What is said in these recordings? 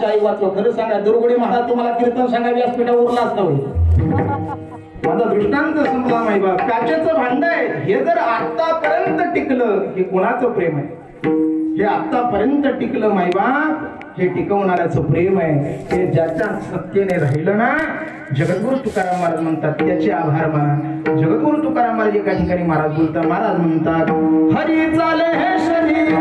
आई वाचव. खरं सांगा दुर्गुडी महाराज तुम्हाला कीर्तन सांगा व्यासपीठावर उरलाच नव्हे. माझा दृष्टांत संपला नाही बा. काचेचं भांड आहे हे जर आतापर्यंत टिकलं हे कोणाचं प्रेम आहे? हे आतापर्यंत टिकलं मायबाप हे टिकवणाऱ्याचं प्रेम आहे. हे ज्याच्या सत्तेने राहिलं ना जगद्गुरु तुकाराम महाराज म्हणतात त्याचे आभार माना. जगद्गुरु तुकाराम महाराज एका ठिकाणी महाराज बोलतात. महाराज म्हणतात हरी चाले हे शरीर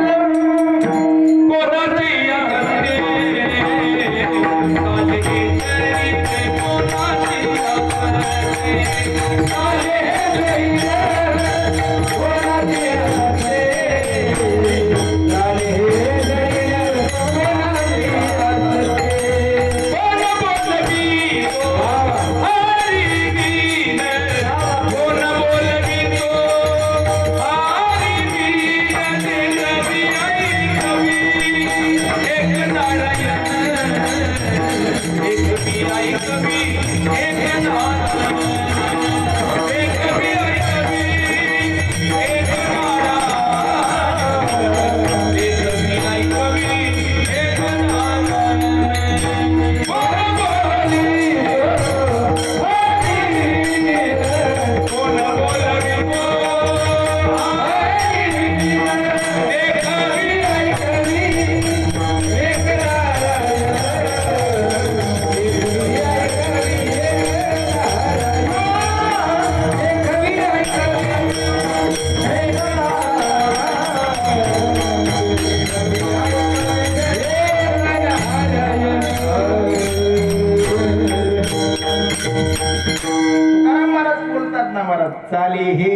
चाले हे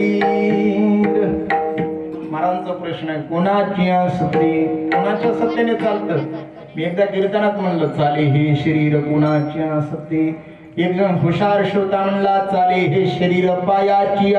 शरीर. महाराजांचा प्रश्न आहे कोणाच्या सत्ते कोणाच्या सत्तेने चालतं? मी एकदा कीर्तनात म्हणलं चाले हे शरीर कोणाच्या सत्ते. एक जण हुशार श्रोता म्हणला चाले हे शरीर पायाची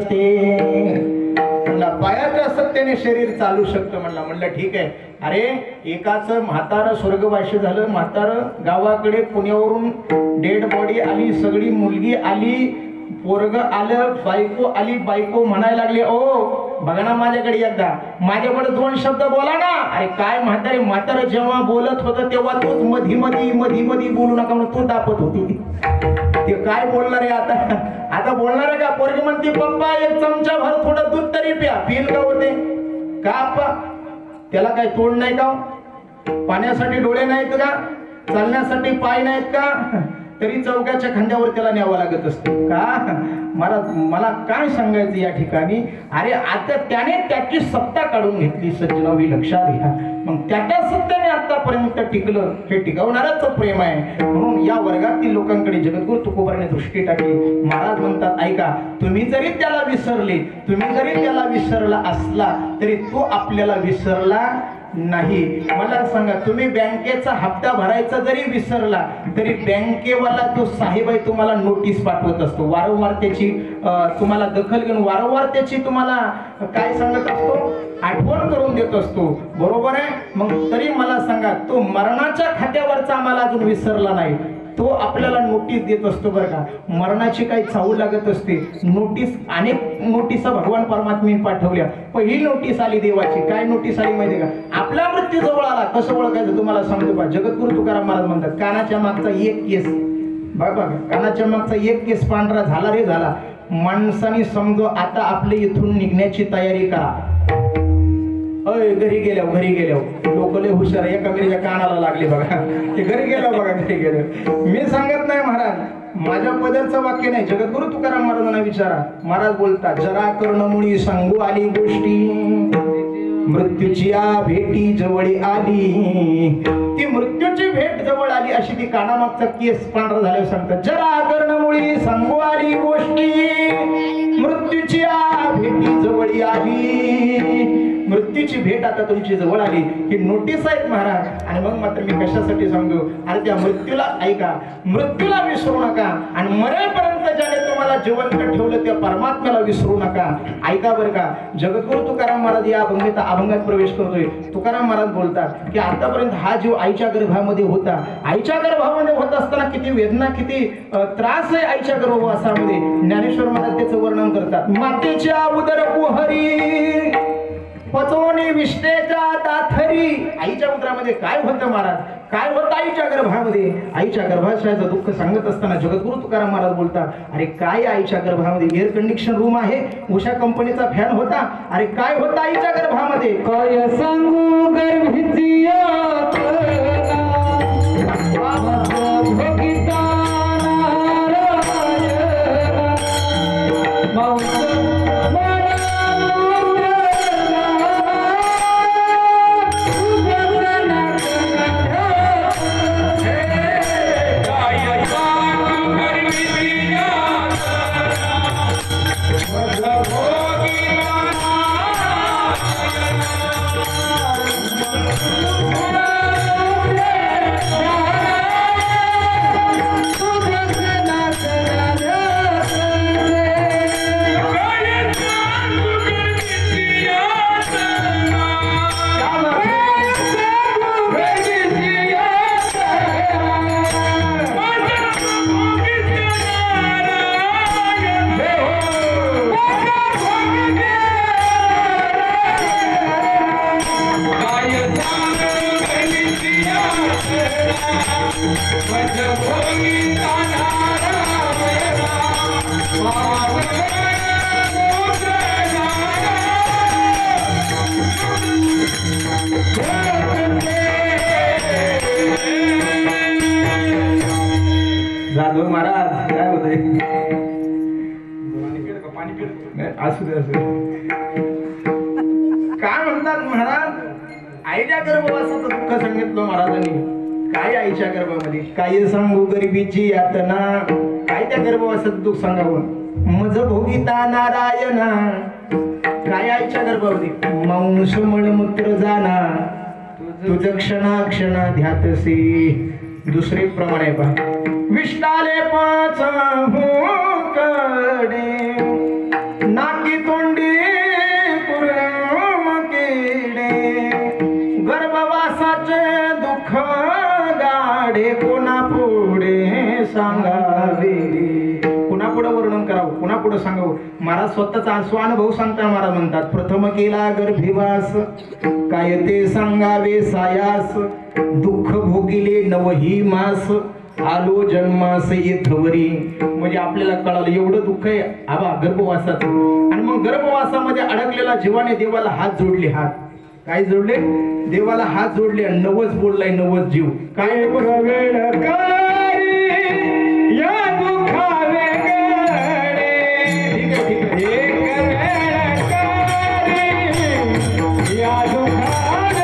सत्ते. पायाच्या सत्तेने शरीर चालू शकतं म्हणला. म्हणलं ठीक आहे. अरे एकाच म्हातारं स्वर्गवासी झालं. म्हातारं गावाकडे पुण्यावरून डेड बॉडी आली, सगळी मुलगी आली, पोरग आलं, बायको आली. बायको म्हणायला लागली ओ बघा ना माझ्याकडे एकदा, माझ्याकडे दोन शब्द बोला ना. अरे काय म्हातारे म्हातारं जेव्हा बोलत होतं तेव्हा तूच मधी मधी मधी मधी बोलू नका म्हणून तू दापत होती. ते काय बोलणार आहे आता? आता बोलणार आहे का? पोरगी म्हणते पप्पा एक चमचा भर थोडं दूध तरी प्या. पिल का होते का आप्पा? त्याला काय तोड नाही का? पाण्यासाठी डोळे नाहीत का? चालण्यासाठी पाय नाहीत का? तरी चौकाच्या खांद्यावर त्याला न्यावं लागत असते का? मला काय सांगायचं या ठिकाणी? अरे आता त्याने त्याची सत्ता काढून घेतली. सज्जनावी लक्षात घ्या. मग त्याच्या सत्तेने आतापर्यंत टिकलं हे टिकवणारच प्रेम आहे. म्हणून या वर्गातील लोकांकडे जगद्गुरु तुकोबाराने दृष्टी टाकली. महाराज म्हणतात ऐका तुम्ही जरी त्याला विसरले, तुम्ही जरी त्याला विसरला असला तरी तो आपल्याला विसरला नाही. मला सांगा तुम्ही बँकेचा हप्ता भरायचा जरी विसरला तरी बँकेवाला तो साहेब आहे तुम्हाला नोटीस पाठवत असतो. वारंवार त्याची तुम्हाला दखल घेऊन वारंवार त्याची तुम्हाला काय सांगत असतो? आठवण करून देत असतो. बरोबर आहे. मग तरी मला सांगा तो मरणाच्या खात्यावरचा आम्हाला अजून विसरला नाही. तो आपल्याला नोटीस देत असतो बरं का. मरणाची काही चावू लागत असते. नोटीस अनेक नोटिसा भगवान परमात्म्याने पाठवल्या. पहिली नोटीस आली देवाची. काय नोटीस आली माहिती का? आपला मृत्यू जवळ आला. कसं ओळखायचं तुम्हाला सांगतो बा. जगद्गुरु तुकाराम महाराज म्हणतात कानाच्या मागचा एक केस बघा, कानाच्या मागचा एक केस पांढरा झाला रे झाला. माणसाने समजो आता आपले इथून निघण्याची तयारी करा. घरी गेल्यावर लोक लय हुशार. एका मिरीच्या कानाला लागले बघा. ते घरी गेल्यावर बघा घरी गेल्यावर. मी सांगत नाही महाराज, माझ्या पदरचं वाक्य नाही. जगद्गुरु तुकाराम महाराजांना विचारा. महाराज बोलतात जरा कर्णमुळी सांगू आली गोष्टी, मृत्यूची भेटी जवळ आली. ती मृत्यूची भेट जवळ आली अशी ती कानामागचा केस पांढरा झाल्यावर सांगतात. जरा कर्णमुळी सांगू आली गोष्टी, मृत्यूची भेटी जवळ आली. मृत्यूची भेट आता तुमची जवळ आली. ही नोटीस आहेत महाराज. आणि मग मात्र मी कशासाठी सांगू? अरे त्या मृत्यूला ऐका, मृत्यूला विसरू नका. आणि मरेपर्यंत ज्याने तुम्हाला जिवंत ठेवलं त्या परमात्म्याला विसरू नका. ऐका बरं का. जगद्गुरु तुकाराम महाराज या अभंगात प्रवेश करतोय. तुकाराम महाराज बोलतात की आतापर्यंत हा जीव आईच्या गर्भामध्ये होता. आईच्या गर्भामध्ये होत असताना किती वेदना किती त्रास आहे आईच्या गर्भवासामध्ये. ज्ञानेश्वर महाराज त्याचं वर्णन करतात. मातेच्या उदर कुहरी पचोनी विष्णेच्या दाथरी. आईच्या उदरामध्ये काय होतं महाराज, काय होतं आईच्या गर्भामध्ये? आईच्या गर्भाशयाचं दुःख सांगत असताना जगद्गुरु तुकाराम महाराज बोलतात, अरे काय आईच्या गर्भामध्ये? एअर कंडिशन रूम आहे, उषा कंपनीचा फॅन होता. अरे काय होतं आईच्या गर्भामध्ये? काय सांगू गर्भीची जाधव महाराज काय होते? असू दे असू दे. काय म्हणतात महाराज? आईच्या गर्भवासाचं दुःख सांगितलं महाराजांनी. काय आईच्या गर्भामध्ये? काय सांगू गरिबीची यातना? काय त्या गर्भवासाचं दुःख सांगावं? मज भोगिता नारायणा. काय आईच्या गर्भामध्ये? मांस मळमूत्र जाना तुझ क्षणा क्षणा ध्यातसी. दुसरे प्रमाण आहे पहा. विष्टाले पाच कडे नाकी तोंडी पुरम केडे. गर्भवासाचे दुःख गाडे कोणा पुढे सांगावे? कोणा पुढे वर्णन करावं, कोणा पुढे सांगावं? महाराज स्वतःचा स्वानुभव सांगता महाराज म्हणतात, प्रथम केला गर्भिवास काय ते सांगावे सायास. दुःख भोगिले नवही मास आलो जन्मास येथवरी. म्हणजे आपल्याला कळालं एवढं दुःख आहे आबा गर्भवासाचं. आणि मग गर्भवासामध्ये अडकलेला जीवाने देवाला हात जोडले. हात काय जोडले? देवाला हात जोडले. नवस बोललाय, नवस जीव. काय वेळ या दुःखावे गडे. ठीक आहे ठीक आहे. या दुःखावे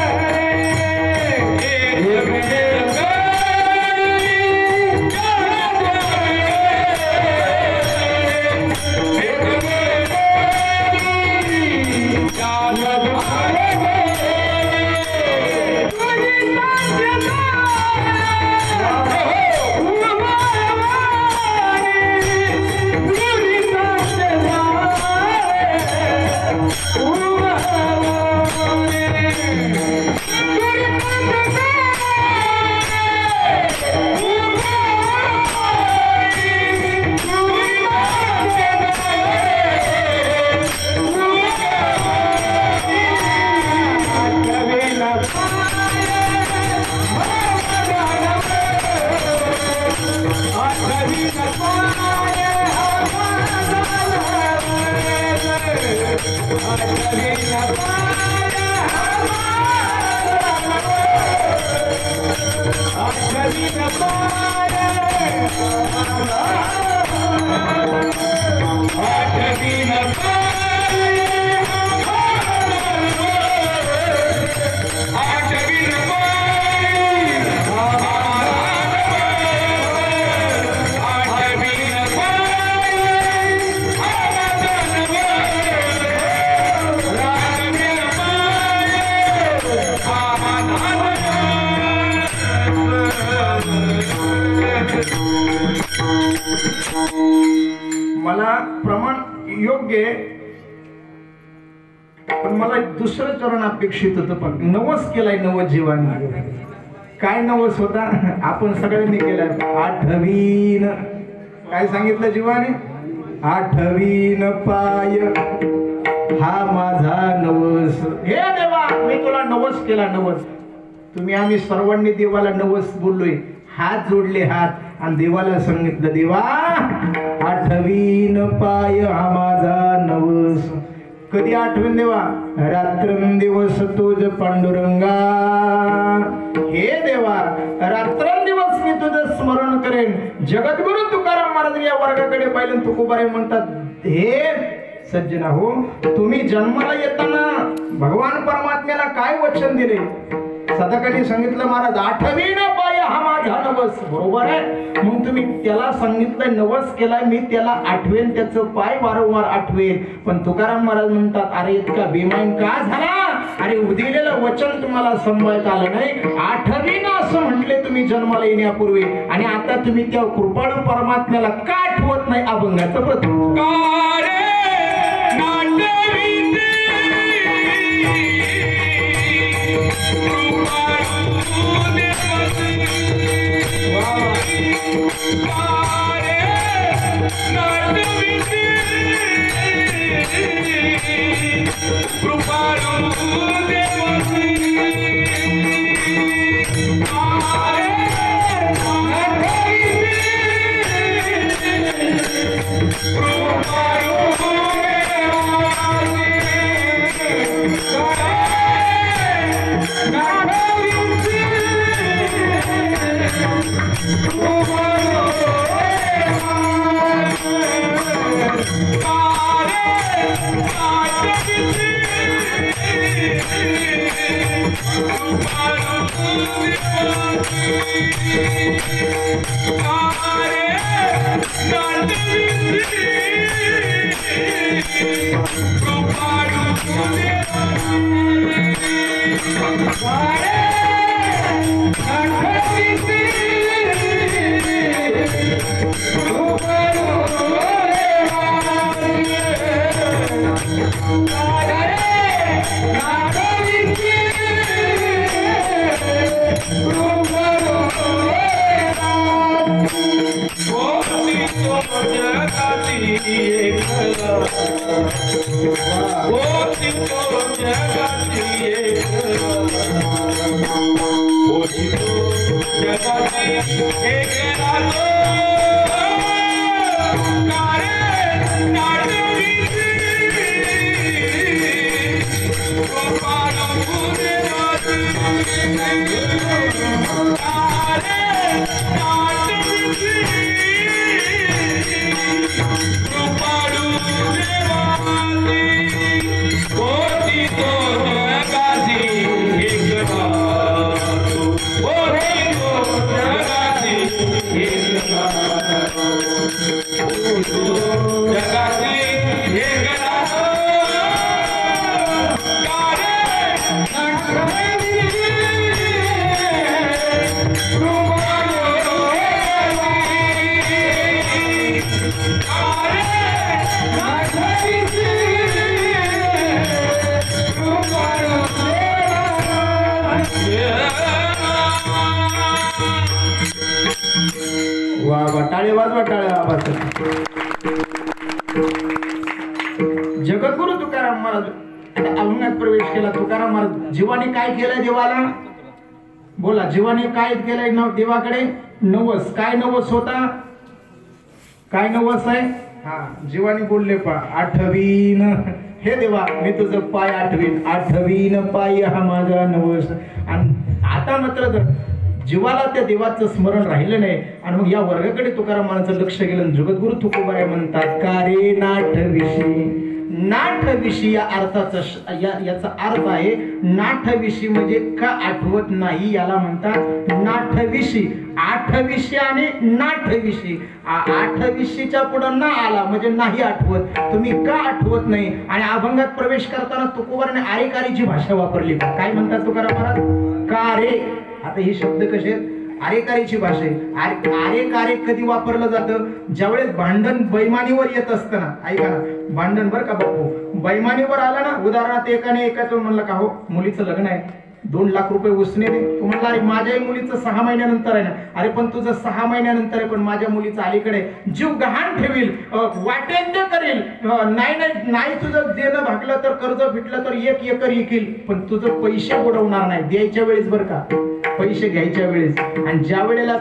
मला प्रमाण योग्य आहे, पण मला दुसरं चरण अपेक्षित होतं. पण नवस केलाय नवस जीवाने. काय नवस होता? आपण सगळ्यांनी केलाय. आठवीन काय सांगितलं जीवाने? आठवीन पाय हा माझा नवस. हे देवा मी तुला नवस केला नवस. तुम्ही आम्ही सर्वांनी देवाला नवस बोललोय, हात जोडले हात आणि देवाला सांगितलं देवा आठवीन पाय हा माझा नवस. कधी आठवण देवा? रात्रंदिवस तुझ पांडुरंगा. हे देवा रात्रंदिवस मी तुझं स्मरण करेन. जगद्गुरु तुकाराम महाराज या वर्गाकडे पाहिलं तुकोबारे म्हणतात हे सज्जना हो, तुम्ही जन्माला येताना भगवान परमात्म्याला काय वचन दिले? सदाकाळी सांगितलं महाराज आठवीन पाय हा माझा नवस. बरोबर आहे. मग तुम्ही त्याला सांगितलं नवस केलाय, मी त्याला आठवेन, त्याचं पाय वारंवार आठवेन. पण तुकाराम महाराज म्हणतात अरे इतका बेमान का झाला? अरे दिलेलं वचन तुम्हाला सांभाळता आलं नाही. आठवीन असं म्हटले तुम्ही जन्माला येण्यापूर्वी, आणि आता तुम्ही त्या कृपाळू परमात्म्याला का आठवत नाही? अभंगाचं प्रथम जगद्गुरु तुकाराम महाराज अभंगात प्रवेश केला. तुकाराम महाराज जीवाने काय केलंय देवाला? बोला, जीवाने काय केलंय देवाकडे? नवस. काय नवस होता? काय नवस आहे? हा, जीवाने बोलले पा आठवीन. हे देवा मी तुझं पाय आठवीन. आठवीन पाय हा माझा नवस. आणि आता मात्र जीवाला त्या देवाचं स्मरण राहिलं नाही, आणि मग या वर्गाकडे तुकाराम महाराजांचं लक्ष गेलं. जगद्गुरु तुकोबाराय म्हणतात का रे नाठविषयी. नाठविषयी या अर्थाचा याचा अर्थ आहे नाठविषयी म्हणजे का आठवत नाही, याला म्हणतात नाठविषयी. आठविषयी आणि नाठविषयी. आठविषयीच्या पुढे ना आला म्हणजे नाही आठवत. तुम्ही का आठवत नाही? आणि अभंगात प्रवेश करताना तुकोबाराने आरेकारीची भाषा वापरली. काय म्हणतात तुकाराम महाराज? का रे. आता हे शब्द कसे आहेत? आरेकारीची भाषा आहे. आरेकारे कधी वापरलं जातं? ज्यावेळेस भांडण बैमानीवर येत असतं ना. ऐका ना, भांडण बरं का बापू बैमानीवर आलं ना, उदाहरणार्थ एकाने एकाचं म्हणलं का हो मुलीचं लग्न आहे, 2 लाख रुपये उसने दे. तू म्हणला अरे माझ्याही मुलीचं 6 महिन्यानंतर आहे ना. अरे पण तुझं 6 महिन्यानंतर आहे, पण माझ्या मुलीचं अलीकडे जीव गहाण ठेवील, वाटेल ते करेल, नाही तुझं देणं भागलं तर कर्ज फिटलं तर 1 एकर विकील, पण तुझं पैसे बुडवणार नाही द्यायच्या वेळेस बरं का, पैसे घ्यायच्या वेळेस. आणि ज्या वेळेला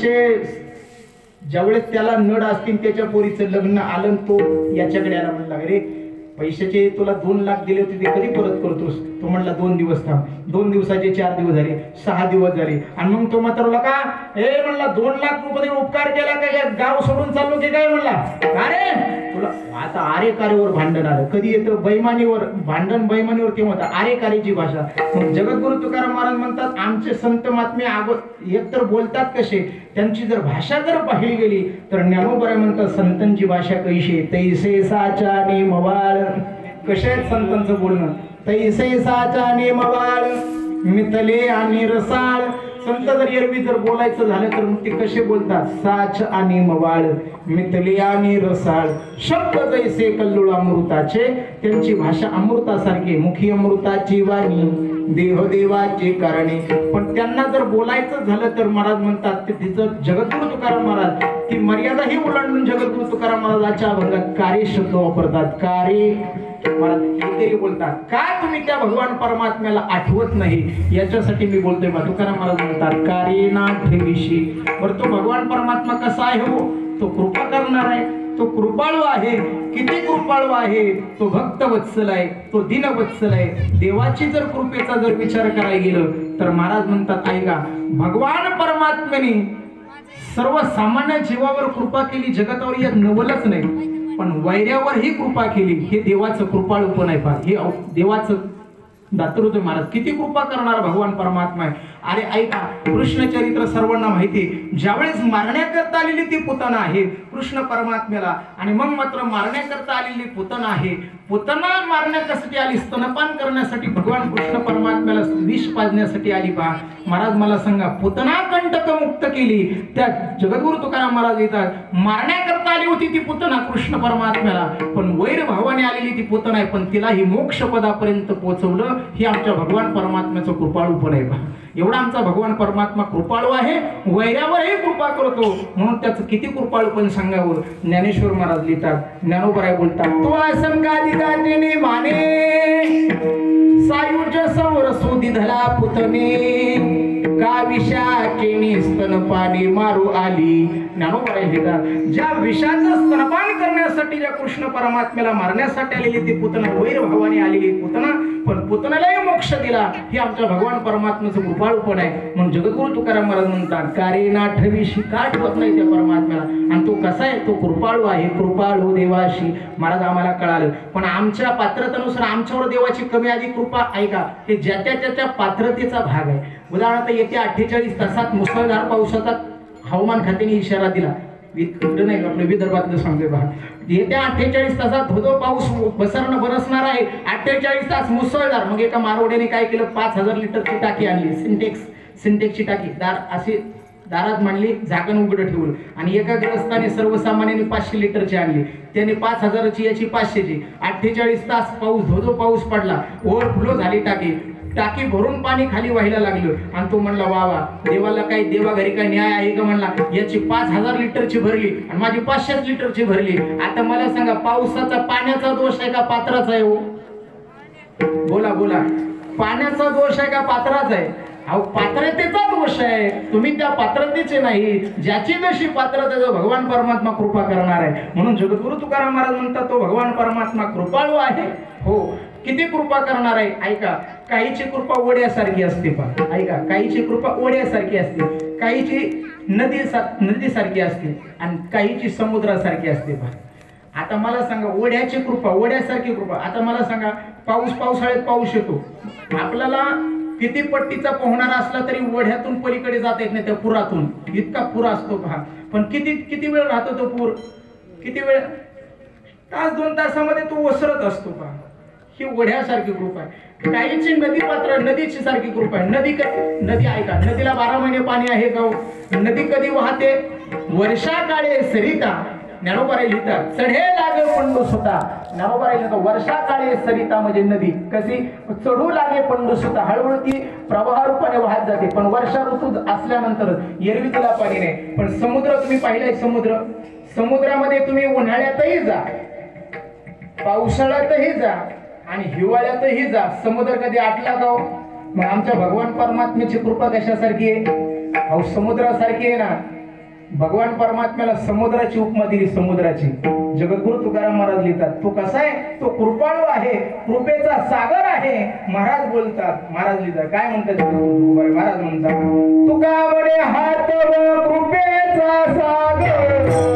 ज्यावेळेस त्याला नड असतील त्याच्या पोरीचं लग्न आलं तो याच्याकडे आला, म्हणला अरे पैशाचे तुला 2 लाख दिले होते ते कधी परत करतोस. तो म्हणला 2 दिवस थांब. 2 दिवसाचे 4 दिवस झाले, 6 दिवस झाले. आणि मग तो म्हातारा का म्हणला 2 लाख रुपये उपकार केला काय, गाव सोडून चाललो की काय. म्हणला अरे तुला आता आरे कारेवर भांडण आलं. कधी येतं बैमानीवर भांडण, बैमानीवर तेव्हा होतं आरे कारेची भाषा. मग जगद्गुरु तुकाराम महाराज म्हणतात आमचे संत महात्मे एकतर बोलतात कसे, त्यांची जर भाषा जर पाहिली गेली तर ज्ञानोबा म्हणतात संतांची भाषा कशी, तैसे साचा नेमवाळ. कसे आहेत संतांचं बोलणं, तैसे साचा नेमवाळ मितले आणि रसाळ. संत जर एरवी जर बोलायचं झालं तर ते कसे बोलतात, साच आणि मवाळ मितले आणि रसाळ. शब्द जैसे कल्लोळ अमृताचे, त्यांची भाषा अमृतासारखी, मुखी अमृताची वाणी देह देवाचे कारणे. पण त्यांना जर बोलायचं झालं तर महाराज म्हणतात ते तिचं जगद्गुरु तुकाराम महाराज ती मर्यादाही ओलांडून जगद्गुरु तुकाराम महाराजांच्या अभंगात कार्य शब्द वापरतात. कार्य महाराज तरी बोलतात का तुम्ही त्या भगवान परमात्म्याला आठवत नाही, याच्यासाठी मी बोलतोय. तुकाराम महाराज म्हणतात कार्य ना ठेविशी. बरं तो भगवान परमात्मा कसा आहे हो, तो कृपा करणार आहे, तो कृपाळू आहे. किती कृपाळू आहे, तो भक्त वत्सल आहे, तो दीन वत्सल आहे. देवाची जर कृपेचा जर विचार करायला गेलं तर महाराज म्हणतात ऐका, भगवान परमात्म्याने सर्वसामान्य जीवावर कृपा केली, जगतावर एक नवलच नाही, पण वैर्यावरही कृपा केली. हे देवाचं कृपाळूपण आहे पहा, हे देवाचं दातृत्व. महाराज किती कृपा करणार भगवान परमात्मा आहे. अरे ऐका, कृष्ण चरित्र सर्वांना माहिती. ज्यावेळेस मारण्याकरता आलेली ती पुतना आहे कृष्ण परमात्म्याला, आणि मग मात्र मारण्याकरता आलेली पुतना आहे. पुतना मारण्यासाठी आली, स्तनपान करण्यासाठी भगवान कृष्ण परमात्म्याला विष पाजण्यासाठी आली. पहा महाराज मला सांगा, पुतना कंटक मुक्त केली. त्या जगद्गुरु तुकाराम महाराज येतात, मारण्याकरता आली होती ती पुतना कृष्ण परमात्म्याला, पण वैर भावाने आलेली ती पुतना आहे, पण तिलाही मोक्ष पदापर्यंत पोहोचवलं. हे आमच्या भगवान परमात्म्याचं कृपाळूपण आहे. पहा एवढा आमचा भगवान परमात्मा कृपाळू आहे, वैरावरही कृपा करतो, म्हणून त्याचं किती कृपाळूपण सांगावं. ज्ञानेश्वर महाराज लिहितात, ज्ञानोबराय बोलतात, तो असंगादिदाजिने माने सायुज सौर सुदिधला पुतने का विषाचे स्तनपाने मारू आली. ज्ञानोबराय लिहितात, ज्या विषाचं स्तनपान करण्यासाठी ज्या कृष्ण परमात्म्याला मारण्यासाठी आलेली ती पुतना, वैर भावाने आलेली पुतना, पण पुतनालाही मोक्ष दिला. हे आमच्या भगवान परमात्म्याचं कृपाळूपण आहे. म्हणून जगद्गुरु तुकाराम महाराज म्हणतात, कार्य ना ठेविशी, का ठेवत नाही त्या परमात्म्याला. आणि तो कसा आहे, तो कृपाळू आहे, कृपाळू देवाशी. महाराज आम्हाला कळालं, पण आमच्या पात्रतेनुसार आमच्यावर देवाची कमी अधिक कृपा ऐका, हे ज्याच्या त्याच्या पात्रतेचा भाग आहे. उदाहरणार्थ येत्या 48 तासात मुसळधार पावसाचा हवामान खात्याने इशारा दिला. नाही आपल्या विदर्भातलं सांगतोय बघा, येत्या 48 तासात धोधो पाऊस बरसणार आहे. 48 तास मुसळधार. मग एका मारवड्याने काय केलं, 5000 लिटरची टाकी आणली, सिंटेक्सची टाकी अशी दारात मांडली, झाकण उघडं ठेवलं. आणि एका ग्रस्ताने सर्वसामान्यांनी 500 लिटरची आणली, त्याने 5000ची याची 500ची. 48 तास पाऊस, धोधो पाऊस पडला, ओव्हरफ्लो झाली टाकी भरून पाणी खाली व्हायला लागलं. आणि तो म्हणला वा वा, देवाला काही देवा घरी काही न्याय आहे का. म्हणला याची 5000 लिटरची भरली आणि माझी 500 लिटरची भरली. आता मला सांगा, पावसाचा पाण्याचा दोष आहे का पात्राचा आहे हो? बोला, पाण्याचा दोष आहे का पात्राचा आहे? अहो पात्रतेचा दोष आहे. तुम्ही त्या पात्रतेचे नाही, ज्याची जशी पात्रतेचा भगवान परमात्मा कृपा करणार आहे. म्हणून जगद्गुरु तुकाराम महाराज म्हणतात, तो भगवान परमात्मा कृपाळू आहे. हो, किती कृपा करणार आहे. ऐका, काहीची कृपा ओढ्यासारखी असते. पहा ऐका, काहीची कृपा ओढ्यासारखी असते, काहीची नदीसारखी असते, आणि काहीची समुद्रासारखी असते. पहा आता मला सांगा, ओढ्याची कृपा, ओढ्यासारखी कृपा. आता मला सांगा, पावसाळ्यात पाऊस येतो, आपल्याला किती पट्टीचा पोहणारा असला तरी ओढ्यातून पलीकडे जाता येत नाही, त्या पुरातून इतका पूर असतो. पहा पण किती वेळ राहतो तो पूर, किती वेळ, तास 2 तासामध्ये तो ओसरत असतो. पहा ही ओढ्यासारखी कृपा आहे. काहीची नदी पात्र, नदीची सारखी कृपा आहे. नदी ऐका, नदीला 12 महिने पाणी आहे का. नदी कधी वाहते, वर्षा काळे सरिता. ज्ञानोबा लिहितात, चढे लाग पंडू सुता नामोबा राहिलं तर वर्षा काळी सरिता म्हणजे नदी कशी चढू लागे पंडू सुता हळूहळू ती प्रवाह रूपाने वाहत जाते पण वर्षा ऋतू असल्यानंतर एरवी तिला पाणी नाही पण समुद्र तुम्ही पाहिलाय समुद्रामध्ये तुम्ही उन्हाळ्यातही जा पावसाळ्यातही जा आणि हिवाळ्यातही जा समुद्र कधी आटला का मग आमच्या भगवान परमात्म्याची कृपा कशासारखी आहे अहो समुद्रासारखी आहे ना भगवान परमात्म्याला समुद्राची उपमा दिली समुद्राची जगद्गुरु तुकाराम महाराज लिहितात तो कसा आहे तो कृपाळू आहे कृपेचा सागर आहे महाराज बोलतात महाराज लिहितात काय म्हणतात महाराज म्हणतात तुका बरे हात व कृपेचा सागर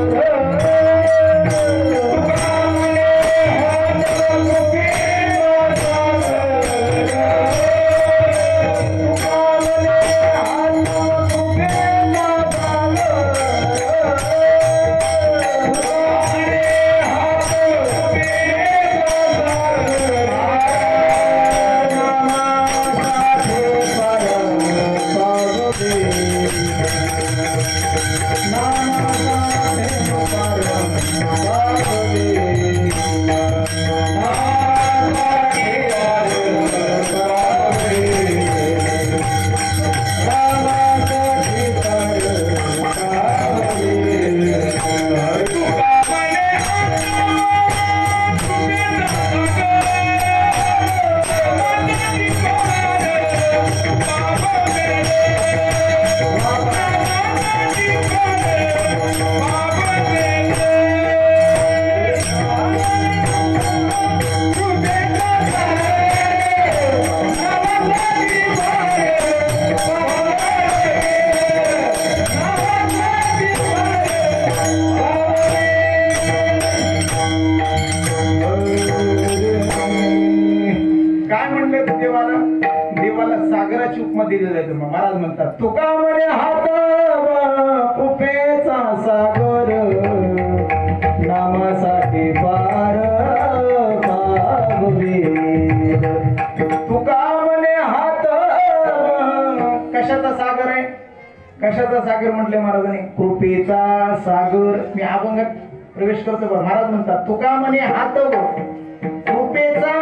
महाराज म्हणतात तुका म्हणे हात कृपेचा सागर नामासाठी पार तुका म्हणे हात कशाचा सागर आहे कशाचा सागर म्हटले महाराजांनी कृपेचा सागर मी अभंगात प्रवेश करतो महाराज म्हणतात तुका म्हणे हात कृपेचा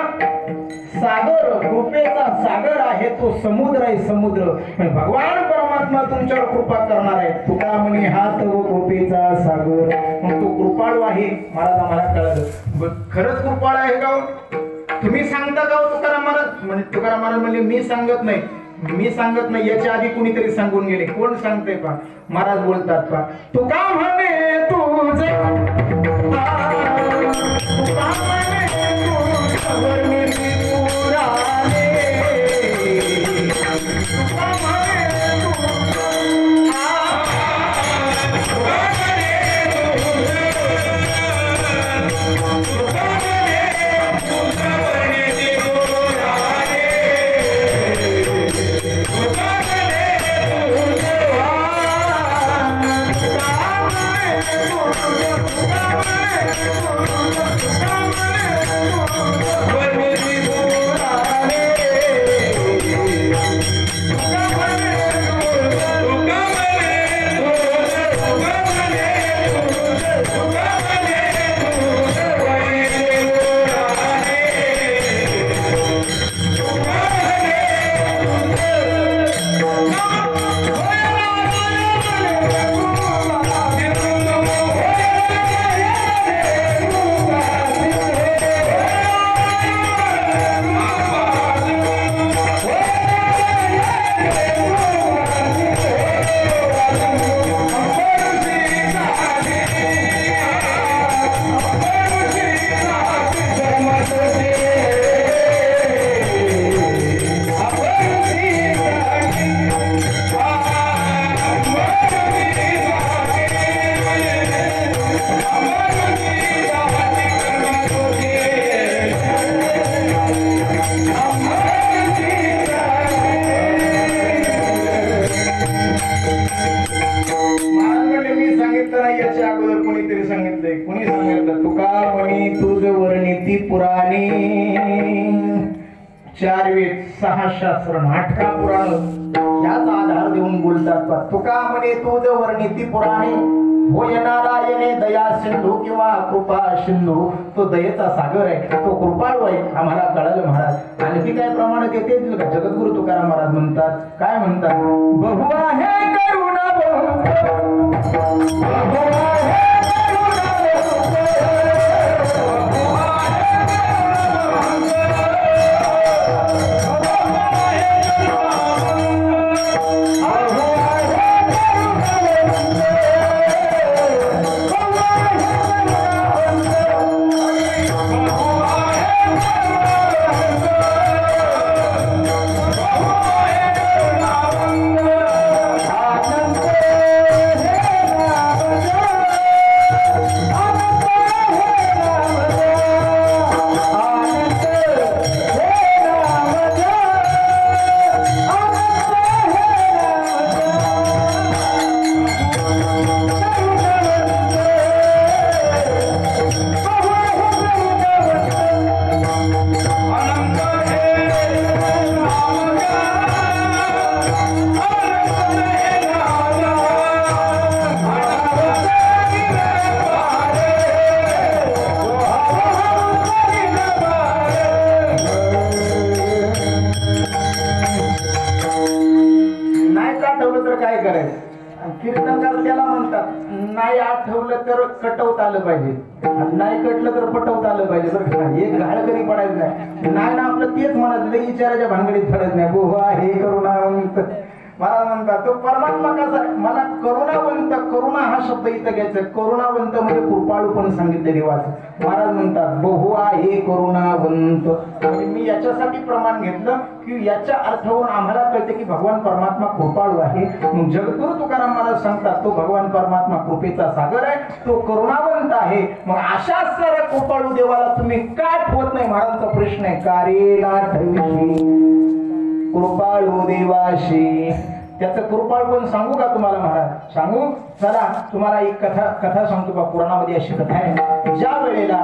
सागर आहे तो समुद्र आहे समुद्र भगवान परमात्मा तुमच्यावर कृपा करणार आहे तुका म्हणे हात व कृपेचा सागर मग तो कृपाळू आहे महाराज आम्हाला कळलं खरंच कृपाळू आहे का तुम्ही सांगता का तुकाराम महाराज म्हणजे तुकाराम महाराज म्हणजे मी सांगत नाही याच्या आधी कुणीतरी सांगून गेले कोण सांगते पा महाराज बोलतात पा तुका म्हणे तुझे पुराणे 4 वेद 6 शास्त्र 8 पुराण याचा आधार येऊन बोलतात. तुका म्हणे तुझ वर्णिती पुराणे होय नारायणे दया सिंधू किंवा कृपा सिंधू. तो दयेचा सागर आहे, तो कृपाळू आहे, आम्हाला कळलं महाराज. आणखी काय प्रमाणात येते का? जगद्गुरु तुकाराम महाराज म्हणतात, काय म्हणतात? बहु आहे करुणा कीर्तनकार त्याला म्हणतात, नाही आठवलं तर कटवता आलं पाहिजे, नाही कटलं तर पटवता आलं पाहिजे. बरं का, एक घाळ करी पडायचं नाही. नाही ना आपलं तेच म्हणत नाही, विचाराच्या भानगडीत पडत नाही. बोवा हे करुणावंत मला म्हणतात, तो परमात्मा कसा आहे? मला करुणावंत, करुणा हा शब्द इथं घ्यायचा. करुणावंत म्हणजे कृपाळू पण सांगितले देवाचं. महाराज म्हणतात बहु आहे करुणावंत. म्हणजे मी याच्यासाठी प्रमाण घेतलं की याच्या अर्थावरून आम्हाला कळते की भगवान परमात्मा कृपाळू आहे. मग जगद्गुरु तुकाराम महाराज सांगतात तो भगवान परमात्मा कृपेचा सागर आहे, तो करुणावंत आहे. मग अशा असणाऱ्या कृपाळू देवाला तुम्ही का ठेवत नाही? महाराजांचा प्रश्न आहे. कारे नाठविशी कृपाळू देवाशी. त्याचं कृपाळ पण सांगू का तुम्हाला महाराज? सांगू? चला तुम्हाला एक कथा सांगतो का. पुराणामध्ये अशी कथा आहे, ज्या वेळेला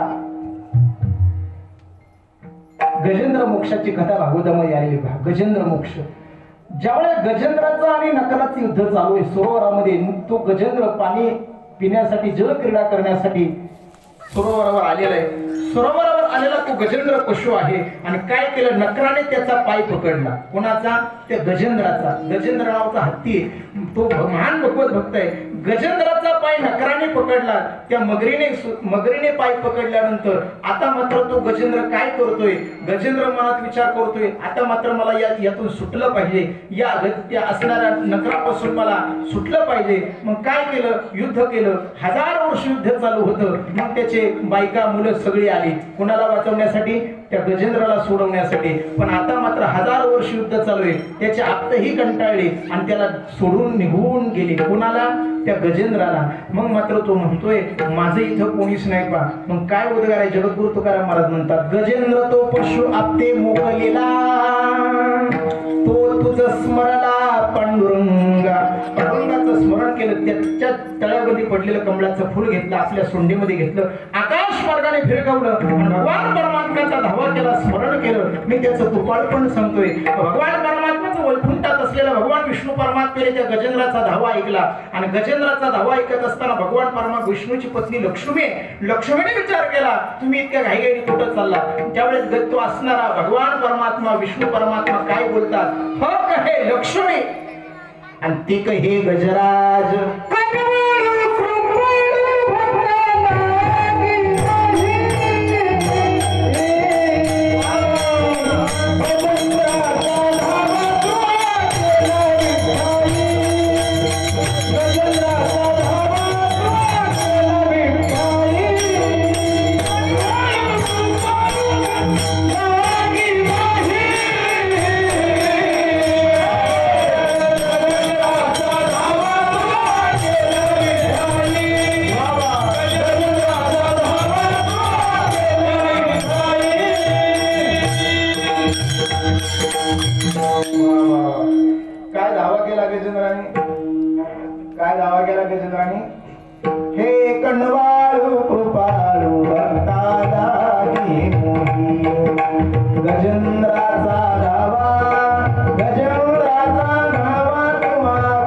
गजेंद्र मोक्षाची कथा भागवतामध्ये आलेली. गजेंद्र मोक्ष, ज्यावेळेस गजेंद्राचं आणि नकलाचं युद्ध चालू आहे सरोवरामध्ये, तो गजेंद्र पाणी पिण्यासाठी जल क्रीडा करण्यासाठी सरोवरावर आलेला आहे. सरोवरावर आलेला तो गजेंद्र पशु आहे आणि काय केलं? नकराने त्याचा पाय पकडला. कोणाचा? त्या गजेंद्राचा. गजेंद्र नावाचा हत्ती, तो महान भगवत भक्त आहे. गजेंद्राचा पाय नकराने पकडला. त्या मगरीने पाय पकडल्यानंतर आता मात्र तो गजेंद्र काय करतोय? गजेंद्र मनात विचार करतोय, आता मात्र मला यातून सुटलं पाहिजे, या असणाऱ्या नकरापासून मला सुटलं पाहिजे. मग काय केलं? युद्ध केलं. 1000 वर्ष युद्ध चालू होतं. मग त्याचे बायका मुलं सगळी आली कोणाला वाचवण्यासाठी? त्या गजेंद्राला सोडवण्यासाठी. पण आता मात्र 1000 वर्ष युद्ध चालू आहे. त्याचे आप्तही कंटाळले आणि त्याला सोडून निघून गेले. कोणाला? त्या गजेंद्राला. मग मात्र तो म्हणतोय माझं इथं कोणीच नाही पा. मग काय उद्गार आहे? जगद्गुरु तुकाराम महाराज म्हणतात, गजेंद्र तो पशु आपते मोकलेला, तो तुझं स्मरला पांडुरंगा. पांडुरंगाचं स्मरण केलं, त्याच्या तळ्यामध्ये पडलेलं कमळाचं फुल घेतलं, आपल्या सोंडीमध्ये घेतलं, आकाश मार्गाने फिरकवलं आणि भगवान परमात्म्याचा धावा केला, स्मरण केलं. मी त्याचं तुपाळ पण सांगतोय. भगवान परमात्म्याचं वैकुंठात असलेला भगवान विष्णू परमात्म्याने त्या गजेंद्राचा धावा ऐकला आणि गजेंद्राचा धावा ऐकत असताना भगवान परमात्मा विष्णूची पत्नी लक्ष्मीने विचार केला, तुम्ही इतक्या घाईघाईने कुठं चालला? त्यावेळेस तो असणारा भगवान परमात्मा विष्णू परमात्मा काय बोलतात? हो कहे लक्ष्मी आणि ती कहे गजराज. काय दावा केला गजेंद्राने? हे कणवाळू कृपाळू भक्ताला गजेंद्राचा धावा, गजेंद्राचा धावा तुम्हाला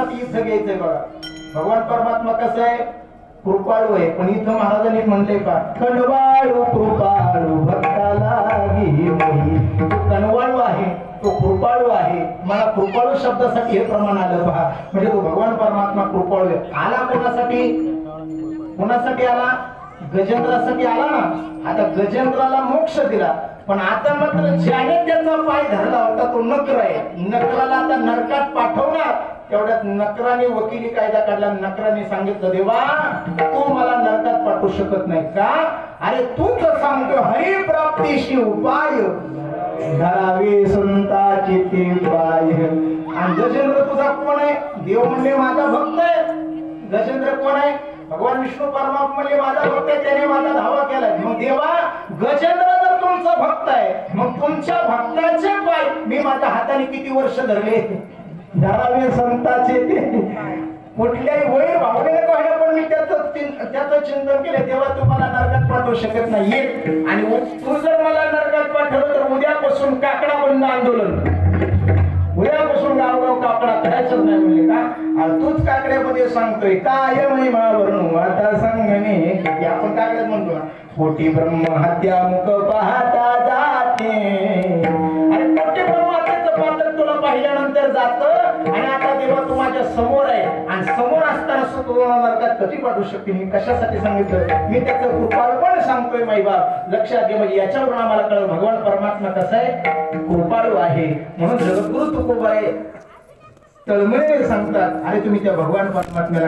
त्याच्यासाठी इथं घ्यायचंय बघा. भगवान परमात्मा कसं आहे, कृपाळू आहे. पण इथं महाराजांनी म्हणले का, कनवाळू कृपाळू भक्ताला घे मोही. तो कनवाळू आहे, तो कृपाळू आहे. मला कृपाळू शब्दासाठी हे प्रमाण आलं पहा. म्हणजे तो भगवान परमात्मा कृपाळू आहे. आला कोणासाठी, कोणासाठी आला, गजेंद्रासाठी आला ना. आता गजेंद्राला मोक्ष दिला, पण आता मात्र ज्याने त्याचा पाय धरला होता तो नकर आहे. नकराला आता नरकात पाठवणार. तेवढ्यात नकराने वकिली कायदा काढला. नकराने सांगितलं, देवा तू मला नरकात पाठवू शकत नाही का. अरे तूच सांगतो हरिप्राप्तीशी उपाय धरावे संताची ते पाय. आणि गजेंद्र तुझा कोण आहे, देव म्हणले माझा भक्त आहे. गजेंद्र कोण आहे, भगवान विष्णू परमात्मा म्हणले माझा भक्त आहे, त्याने माझा धावा केलाय. मग देवा गजेंद्र जर तुमचा भक्त आहे, मग तुमच्या भक्ताचे पाय मी माझ्या हाताने किती वर्ष धरले, धरावे संताचे ते. कुठल्याही वैर भावनेने कहणे, पण मी त्याचं चिंतन केलं. तेव्हा तुम्हाला नरकात पाठवू शकत नाही. आणि तू जर मला नरकात पाठवलं तर उद्यापासून काकडा बंद आंदोलन, उद्यापासून गावगाव काकडा करायचंच नाही. म्हणले का, तूच काकड्यामध्ये सांगतोय काय महिमा वर्णू आता सांगणे. आपण काकड्यात म्हणतो ना, कोटी ब्रह्म हत्या मुख पाहता जाते. अरे कोटी ब्रह्माचं पात्र तुला पाहिल्यानंतर जात. आणि आता देवा तू माझ्या समोर आहे, आणि समोर असताना सुद्धा नरकात कधी पाठवू शकते. मी कशासाठी सांगितलं, मी त्याचं कृपाळूपण सांगतोय माई बाप. लक्षात घे. म्हणजे याच्यावरून आम्हाला कळलं भगवान परमात्मा कसा आहे, कृपाळू आहे. म्हणून जगद्गुरु तुकोबाई तळमळीने सांगतात, अरे तुम्ही त्या भगवान परमात्म्याला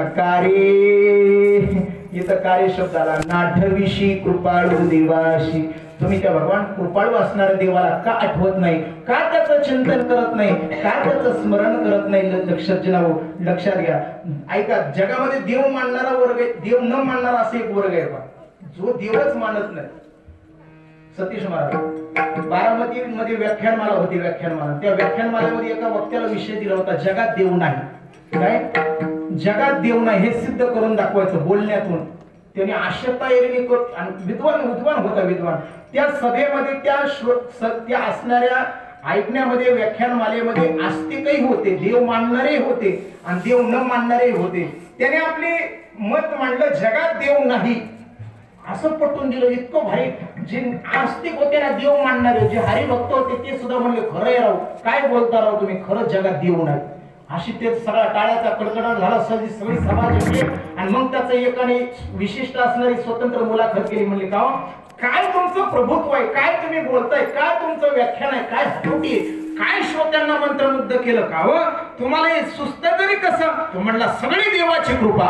कार्य, इथं कार्य शब्द आला. नाठविशी कृपाळू देवाशी. तुम्ही त्या भगवान कृपाळू असणाऱ्या देवाला का आठवत नाही, का त्याचं चिंतन करत नाही, का त्याचं स्मरण करत नाही. लक्षात घ्या. ऐका, जगामध्ये देव मानणारा वर्ग आहे, देव न मानणारा असा एक वर्ग आहे. जो देवच मानत नाही. सतीश महाराज बारामती मध्ये व्याख्यानमाला होती. त्या व्याख्यानमालेमध्ये एका वक्त्याला विषय दिला होता, जगात देव नाही. काय, जगात देव नाही हे सिद्ध करून दाखवायचं बोलण्यातून. त्याने आशयता विद्वान होता. त्या सभेमध्ये त्या असणाऱ्या ऐकण्यामध्ये व्याख्यानमालेमध्ये आस्तिकही होते, देव मानणारे होते आणि देव न मानणारे होते. त्याने आपले मत मांडलं, जगात देव नाही असं पटवून दिलं. इतकं भारी. जे आस्तिक होते ना, देव मानणारे, जे हरिभक्त होते ते सुद्धा म्हणले, खरं आहे राव, काय बोलता राव तुम्ही, खरंच जगात देव नाही. अशी ते सगळा टाळ्याचा कडकडाट झाला. सगळी सभा जिंकली. आणि मग त्याचं एकाने विशिष्ट असणारी स्वतंत्र मुलाखत केली. म्हणली, का काय तुमचं प्रभुत्व आहे, काय तुम्ही बोलताय, काय तुमचं व्याख्यान आहे, काय स्तुती, काय श्रोत्यांना मंत्रमुग्ध केलं का हो, तुम्हाला हे सुस्त तरी कसं. तो म्हणला, सगळी देवाची कृपा.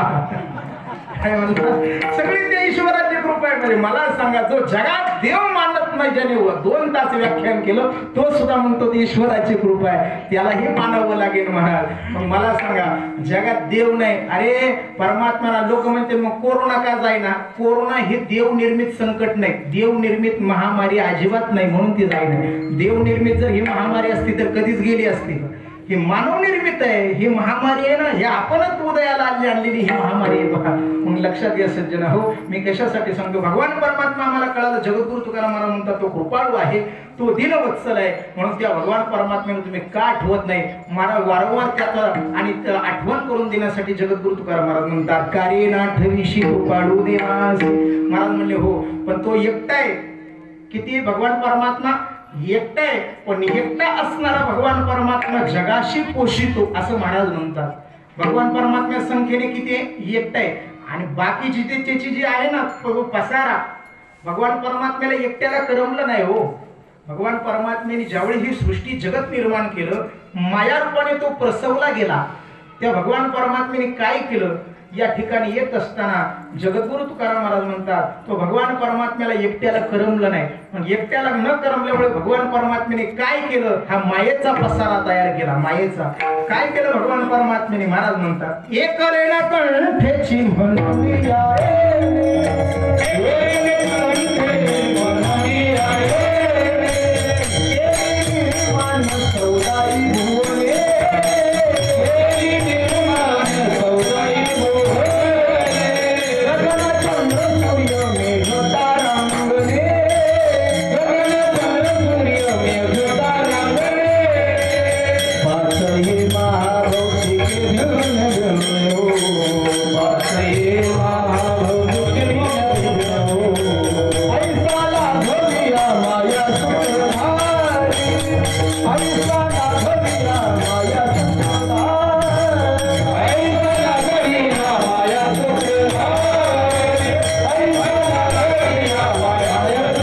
सगळी त्या ईश्वराची कृपा आहे. म्हणजे मला सांगा, जो जगात देव मानत नाही, ज्याने 2 तास व्याख्यान केलं, तो सुद्धा म्हणतो ती ईश्वराची कृपा आहे, त्यालाही मानावं लागेल महाराज. मग मला सांगा, जगात देव नाही. अरे परमात्म्याला लोक म्हणते मग कोरोना का जाईना. कोरोना हे देव निर्मित संकट नाही, देव निर्मित महामारी अजिबात नाही, म्हणून ती जाईना. देव निर्मित जर ही महामारी असती तर कधीच गेली असती. ही मानव निर्मित आहे, ही महामारी आहे ना, हे आपणच उदयाला आणलेली ही महामारी आहे बघा. मग लक्षात घ्या सज्जन हो, मी कशासाठी सांगतो, भगवान परमात्मा आम्हाला कळालं. जगद्गुरु तुकाराम महाराज म्हणतात, तो कृपाळू आहे, तो दीनवत्सल आहे. म्हणून त्या भगवान परमात्म्याला तुम्ही का आठवत नाही. मला वारंवार त्याचं आणि आठवण करून देण्यासाठी जगद्गुरु तुकाराम महाराज म्हणतात, कार्य नाठविशी कृपाळू देवास. महाराज म्हणले, हो, पण तो एकटा आहे. किती भगवान परमात्मा एकटा आहे, पण एकटा असणारा भगवान परमात्मा जगाशी पोषितो असं महाराज म्हणतात. भगवान परमात्म्या संख्येने किती आहे, एकटा आहे. आणि बाकी जिथे त्याची जी आहे ना पसारा, भगवान परमात्म्याला एकट्याला करमलं नाही हो. भगवान परमात्म्याने ज्यावेळी ही सृष्टी जगत निर्माण केलं, मायारूपाने तो प्रसवला गेला. त्या भगवान परमात्म्याने काय केलं, या ठिकाणी येत असताना जगद्गुरु तुकाराम महाराज म्हणतात, तो भगवान परमात्म्याला एकट्याला करमलं नाही. पण एकट्याला न करमल्यामुळे भगवान परमात्म्याने काय केलं, हा मायेचा पसारा तयार केला. मायेचा काय केलं भगवान परमात्म्याने. महाराज म्हणतात, एकले ना कंठेची म्हणून महाभौतिक ऐसा लाघविया माया सूत्रधारी, ऐसा लाघविया माया सूत्रधारी, ऐसा लाघविया माया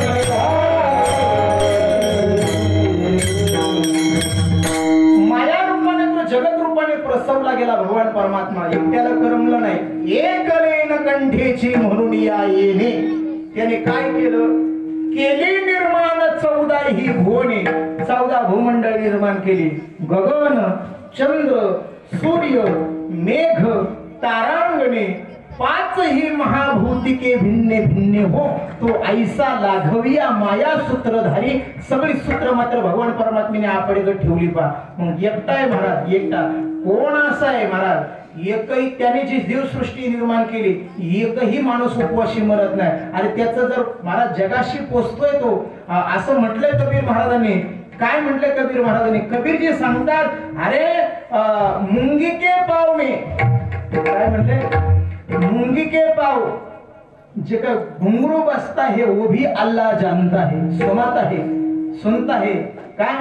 सूत्रधारी। माया रूपाने तो जगत रूपाने प्रसवला गेला भगवान परमात्मा. एकट्याला करमलं नाही. एकलेन कंठेची म्हणून या येणे. त्याने काय केलं? केली निर्माण 14 ही भुवने. 14 भूमंडळ निर्माण केली. गगन, चंद्र, सूर्य, मेघ, तारांगणे 5 ही महाभूतिके भिन्ने भिन्ने हो. तो ऐसा लाघविया माया सूत्रधारी. सगळी सूत्र मात्र भगवान परमात्म्याने आपल्याकडे ठेवली पा. मग एकटा आहे महाराज. एकटा कोण असा आहे महाराज? एकही त्याने जी जीवसृष्टी निर्माण केली, एकही माणूस उपवाशी मरत नाही. आणि त्याचं जर महाराज जगाशी पोचतोय तो, असं म्हटलंय कबीर महाराजांनी. काय म्हटलंय कबीर महाराजांनी? कबीरजी सांगतात, अरे मुंगी के पाव में, काय म्हटले? मुंगी के पाव जे का घुंगरू बसता है वो भी अल्लाह जानता है, सुनाता है, सुनता है. काय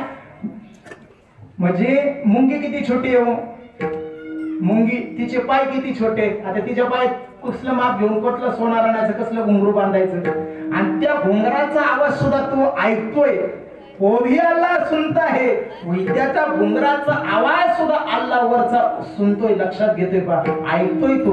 म्हणजे मुंगी किती छोटी आहे हो? मुंगी तिचे पाय किती छोटे. आता तिच्या पाय कसलं माप घेऊन कुठलं सोनार आणायचं, कसलं घुंगरू बांधायचं. आणि त्या घुंगराचा आवाज सुद्धा तो ऐकतोय. वो भी अल्लाह सुनता है. त्याचा घुंगराचा आवाज सुद्धा अल्लाह वरचा सुनतोय, लक्षात घेतोय पा, ऐकतोय तो.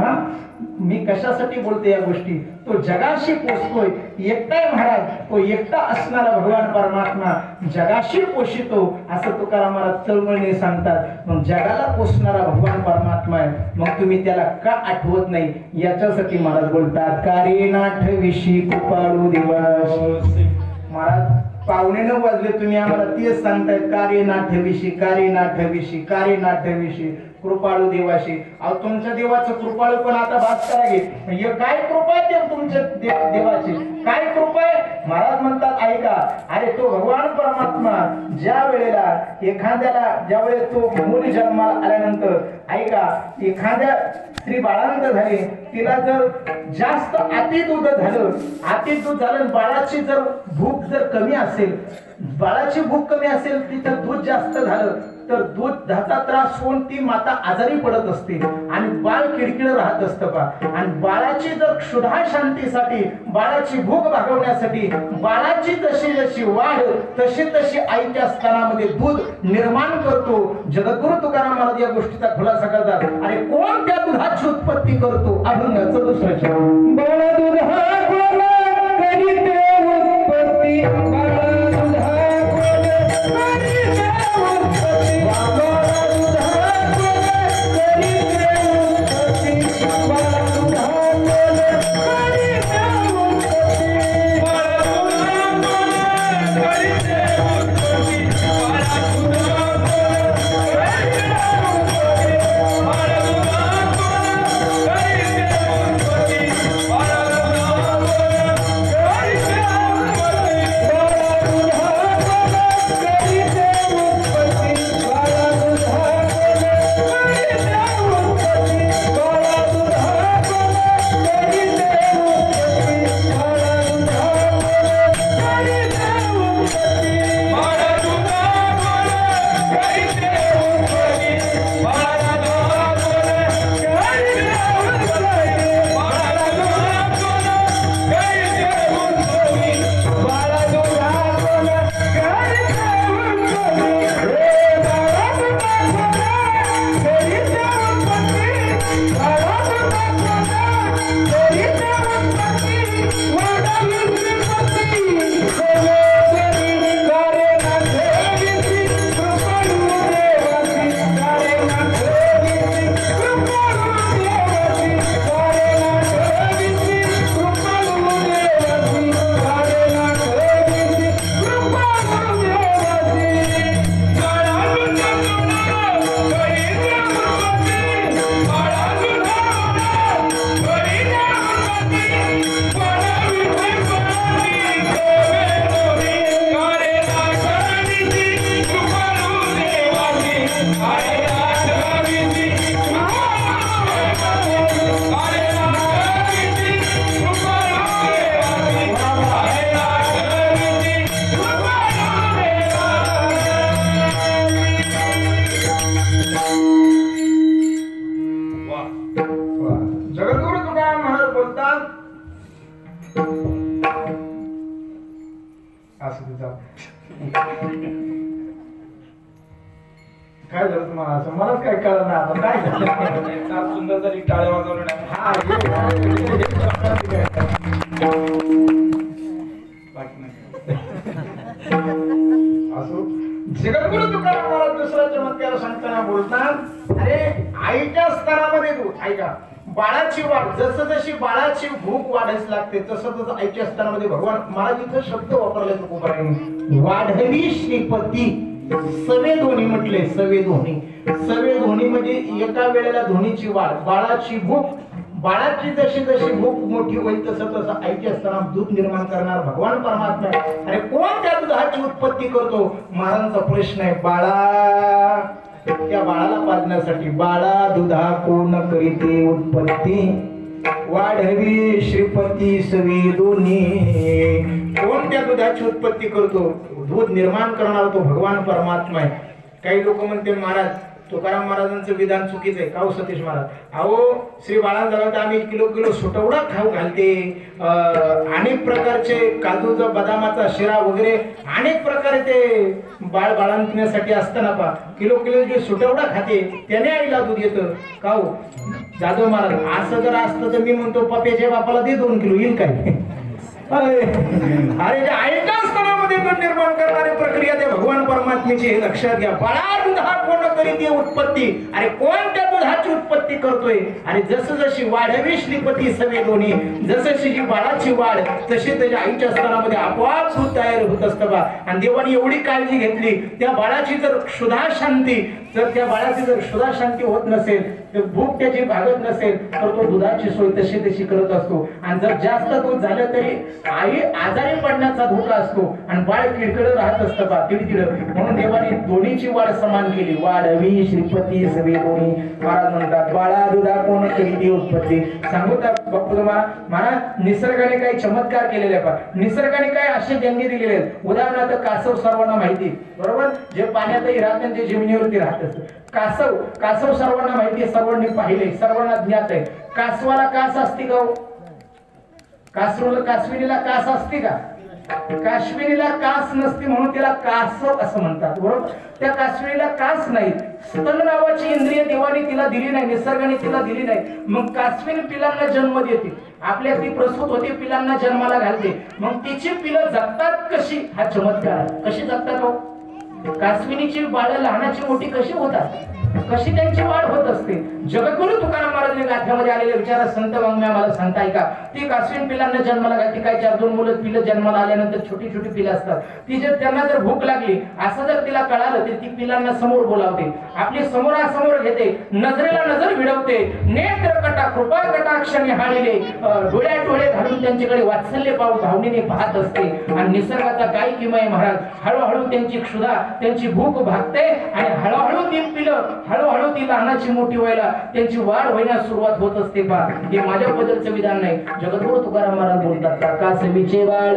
मी कशासाठी बोलते या गोष्टी? तो जगाशी पोचतोय. एकटाय महाराज. तो एकटा असणारा भगवान परमात्मा जगाशी पोषितो असं तुकाराम महाराज चळवळीने सांगतात. मग जगाला पोचणारा भगवान परमात्मा आहे. मग तुम्ही त्याला का आठवत नाही? याच्यासाठी महाराज बोलतात, कार्य नाठविशी कृपाळू दिवस. महाराज 9:15 वाजले, तुम्ही आम्हाला तेच सांगतायत, कार्य नाठविशी, कार्य नाठविशी, कार्य नाठविशी, कृपाळू देवाशी. अहो तुमच्या देवाचं कृपाळू पण आता भास करा घे. हे काय कृपा आहे तुमच्या देवाची? काय कृपा आहे? महाराज म्हणतात, ऐका, अरे तो भगवान परमात्मा ज्या वेळेला एखाद्याला, ज्यावेळेस तो मूल जन्माला आल्यानंतर, ऐका, एखाद्या स्त्री बाळांत झाली, तिला जर जास्त अति दूध झालं, अति दूध झालं, बाळाची जर भूक जर कमी असेल, बाळाची भूक कमी असेल, तिथं दूध जास्त झालं तर दुधाचा त्रास होऊन ती माता आजारी पडत असते आणि बाळ किडकिड राहत असतं पा. आणि बाळाची जर क्षुधा शांतीसाठी, बाळाची भूक भागवण्यासाठी, बाळाची जशी जशी वाढ तशी तशी आईच्या स्तनामध्ये दूध निर्माण करतो. जगद्गुरु तुकाराम महाराज या गोष्टीचा खुलासा करतात. आणि कोण त्या दुधाची उत्पत्ती करतो? अभंगाचं दुसरं चरण. बाळ दुधा कोण करीते उत्पत्ती, बाळ दुधा कोण करीते उत्पत्ती, बाळ दुधा कोण करीते उत्पत्ती, बाळ दुधा कोण करीते उत्पत्ती, बाळ दुधा कोण करीते उत्पत्ती, बाळ दुधा कोण करीते उत्पत्ती, बाळ दुधा कोण करीते उत्पत्ती, बाळ दुधा कोण करीते उत्पत्ती, बाळ काय झालं तुम्हाला असं मलाच काय कळलं ना आता काय झालं फार सुंदर झाली टाळ्या वाजवल्या हा बाकी नाही असो जगद्गुरु तुकाराम महाराज दुसरा चमत्कार सांगताना बोलतात अरे आईच्या स्तरामध्ये तू ऐका बाळाची वाढ जसं जशी बाळाची भूक वाढायच लागते तसं तसं आईच्या स्तरामध्ये भगवान महाराज इथं शब्द वापरले तुकोबारायांनी वाढवी श्रीपती सवे धोनी म्हटले सवे धोनी म्हणजे एका वेळेला धोनीची वाढ बाळाची भूक बाळाची जशी जशी भूक मोठी होईल तसं तसं आईच्या असताना दूध निर्माण करणार भगवान परमात्मा अरे कोण त्या दुधाची उत्पत्ती करतो महाराजांचा प्रश्न आहे बाळा त्या बाळाला पाजण्यासाठी बाळा दुधा कोण करीते उत्पत्ती वाढवी श्रीपती सवे दोन्ही कोण त्या दुधाची उत्पत्ती करतो दूध निर्माण करणार तो भगवान परमात्मा आहे काही लोक म्हणते महाराज तुकाराम महाराजांचं विधान चुकीचं आहे का सतीश महाराज अहो श्री बाळा झाला तर आम्ही किलो सुटवडा खाऊ घालते अनेक प्रकारचे काजूचा बदामाचा शिरा वगैरे अनेक प्रकारे ते बाळंतिण्यासाठी असताना पा किलो जे सुटवडा खाते त्याने आईला दूध येतं का हो जाधव महाराज असं जर असतं तर मी म्हणतो पप्याच्या बापाला दे 2 किलो येईल काय अरे जे आईच्या स्तनामध्ये दूध निर्माण करणारी प्रक्रिया त्या भगवान परमात्म्याची हे लक्षात घ्या बाळा दुधा कोण करीते उत्पत्ती अरे कोण त्या दुधाची उत्पत्ती करतोय आणि जसं जशी वाढवी श्रीपती सवे दोन्ही जसं जी बाळाची वाढ तशी त्याच्या आईच्या स्तनामध्ये आपोआप दूध तयार होत असतं बा आणि देवाने एवढी काळजी घेतली त्या बाळाची जर क्षुधा शांती जर त्या बाळाची जर क्षुधा शांती होत नसेल तर भूक त्याची भागत नसेल तर तो दुधाची सोय तशी तशी करत असतो आणि जर जास्त दूध झालं तरी आई आजारी पडण्याचा धोका असतो आणि बाळ किडकिड राहत असतं बा किडकिड म्हणून देवाने दोन्हीची वाढ समान केली वाढवी श्रीपती सवे दोन्ही महाराज म्हणतात बाळा दुधा कोण करीते उत्पत्ती सांगू का बघतो महाराज निसर्गाने काही चमत्कार केलेले पा निसर्गाने काय असे देणगी दिलेले आहेत उदाहरणार्थ कासव सर्वांना माहिती बरोबर जे पाण्यातही राहत आणि जे जमिनीवरती राहत असतं कासव सर्वांना माहिती आहे सर्वांनी पाहिले सर्वांना ज्ञात आहे कासवाला कास असते का कासवीला कास असते का काश्मीरीला कास नसते म्हणून त्याला कासव असं म्हणतात बरोबर त्या काश्मीरीला कास नाही स्तन नावाची इंद्रिय देवाने तिला दिली नाही निसर्गाने तिला दिली नाही मग काश्मीरी पिलांना जन्म देते आपल्या ती प्रसूत होते पिलांना जन्माला घालते मग तिची पिलं जगतात कशी हा चमत्कार कशी जगतात हो काश्मीरीची बाळ लहानाची मोठी कशी होतात कशी त्यांची वाढ होत असते जगद्गुरु तुकाराम महाराजांनी गाथ्यामध्ये आलेल्या विचारात संत वाङ्मय मला सांगताय का ती काश्मीर पिलांना जन्माला घालते काय 4-2 मुलं पिलं जन्माला आल्यानंतर छोटी छोटी पिलं असतात ती जर त्यांना जर भूक लागली असं जर तिला कळालं तर ती पिलांना समोर बोलावते आपली समोरासमोर घेते नजरेला नजर भिडवते नेत्र कटा कृपा कटाक्ष निहाळले डोळे घालून त्यांच्याकडे वात्सल्य भावनेने पाहत असते आणि निसर्गाचा काय किमय महाराज हळूहळू त्यांची क्षुधा त्यांची भूक भागते आणि हळूहळू ती पिलं हळूहळू ती लहानाची मोठी व्हायला त्यांची वाढ व्हायला सुरुवात होत असते पा हे माझ्या बद्दलचं विधान नाही जगद्गुरु तुकाराम महाराज बोलतात काकासवीचे बाळ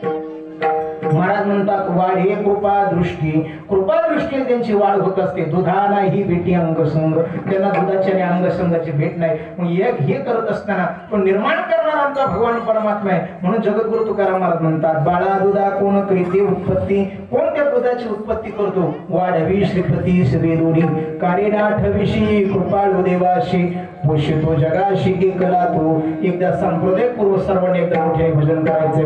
महाराज म्हणतात वाढ हे कृपा दृष्टी त्यांची वाढ होत असते दुधा नाही भेटी अंगसंग त्यांना दुधाची आणि अंगसंगाची भेट नाही मग एक हे करत असताना तो निर्माण करणारा आमचा भगवान परमात्मा आहे म्हणून जगद्गुरु तुकाराम महाराज म्हणतात बाळा दुधा कोण करीते उत्पत्ती कोण त्या दुधाची उत्पत्ती करतो वाढवी श्रीपती सवे दोन्ही कार्यनाठविषयी कृपाळू देवाशी पोषितो जगाशी की कला तो एकदा संप्रदाय पूर्व सर्वांनी एकदा मोठ्याने भजन करायचे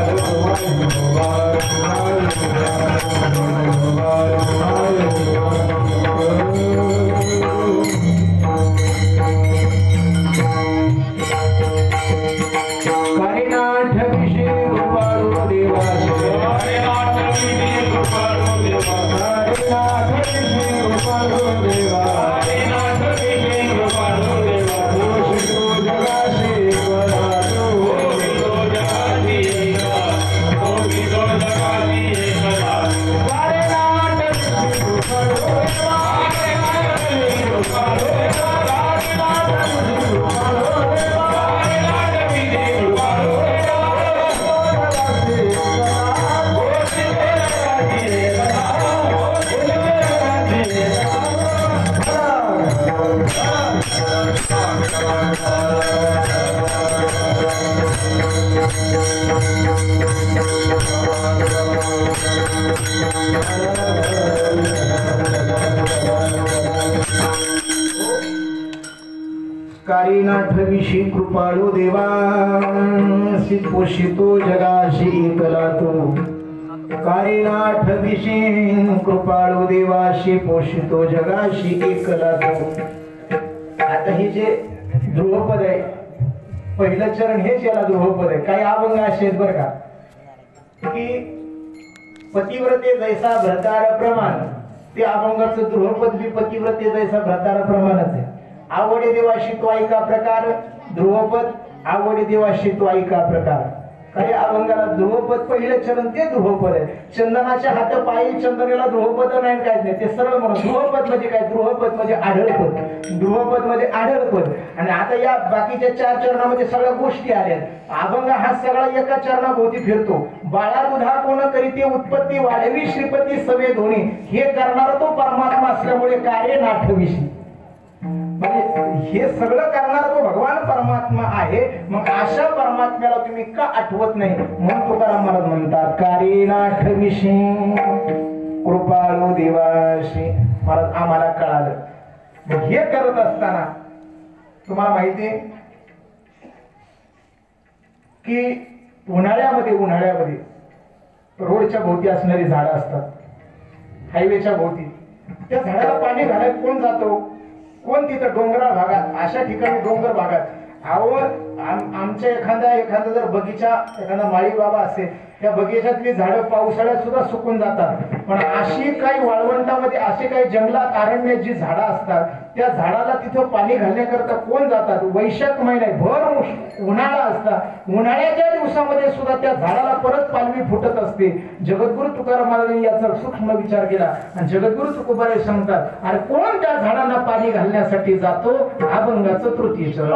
Bye. कृपाळू देवा काळीनाथ विषे कृपाळू देवा पोषितो जगाशी एकला तो पोषितो जगाशी एकला पोषितो जगाशी एकला काळीनाथ विषे कृपाळू देवा काळीनाथ विषे कृपाळू देवा काळीनाथ विषे कृपाळू देवा काळीनाथ विषे कृपाळू देवा काळीनाथ विषी कृपाळू देवा पोषितो जगाशी एकला तो काळीनाथ विषी कृपाळू देवाशी पोषितो जगाशी एकला तो. आता हे जे ध्रुवपद आहे पहिलं चरण हेच याला ध्रुवपद आहे. काही अभंग असे आहेत बरं का की पतिव्रते जैसा भ्रतार प्रमाण ते अभंगाचं ध्रुवपद बी पतिव्रते जैसा भ्रतार प्रमाणच आहे. आवडे देवाशी तो ऐका प्रकार ध्रुवपद आवडे देवाशी तो ऐका प्रकार. काही अभंगाला ध्रुवपद पहिलं चरण ते ध्रुवपद आहे. चंदनाच्या हात पायी चंदनेला ध्रुवपद नाही काहीच नाही ते सरळ म्हणून ध्रुवपद म्हणजे काय ध्रुवपद म्हणजे आढळपद ध्रुवपद म्हणजे आढळपद. आणि आता या बाकीच्या 4 चरणामध्ये सगळ्या गोष्टी आल्या. अभंग हा सगळा एका चरणाभोवती फिरतो. बाळा दुधा कोण करीते उत्पत्ती वाढवी श्रीपती सवे धोनी हे करणारा तो परमात्मा असल्यामुळे कार्य नाठविषयी म्हणजे हे सगळं करणारा तो भगवान परमात्मा आहे. मग अशा परमात्म्याला तुम्ही का आठवत नाही म्हणून तुकाराम महाराज म्हणतात काळीनाथ विषी कृपाळू देवाशी. महाराज आम्हाला कळालं. हे करत असताना तुम्हाला माहिती आहे की उन्हाळ्यामध्ये रोडच्या भोवती असणारी झाडं असतात हायवेच्या भोवती त्या झाडाला पाणी घालायला कोण जातो कोण तिथं डोंगराळ भागात अशा ठिकाणी डोंगर भागात आमच्या एखादा जर बगीचा एखादा माळी बाबा असेल त्या बगीच्यातली झाडं पावसाळ्यात सुद्धा सुकून जातात. पण अशी काही वाळवंटामध्ये असे काही जंगलात अरण्यात जी झाडं असतात त्या झाडाला तिथं पाणी घालण्याकरता कोण जातात. वैशाख महिन्यात भर उन्हाळा असता उन्हाळ्याच्या दिवसामध्ये सुद्धा त्या झाडाला परत पालवी फुटत असते. जगद्गुरु तुकाराम महाराजांनी याचा सूक्ष्म विचार केला आणि जगद्गुरु तुकोबाराय सांगतात अरे कोण त्या झाडांना पाणी घालण्यासाठी जातो. अभंगाचं तृतीय चरण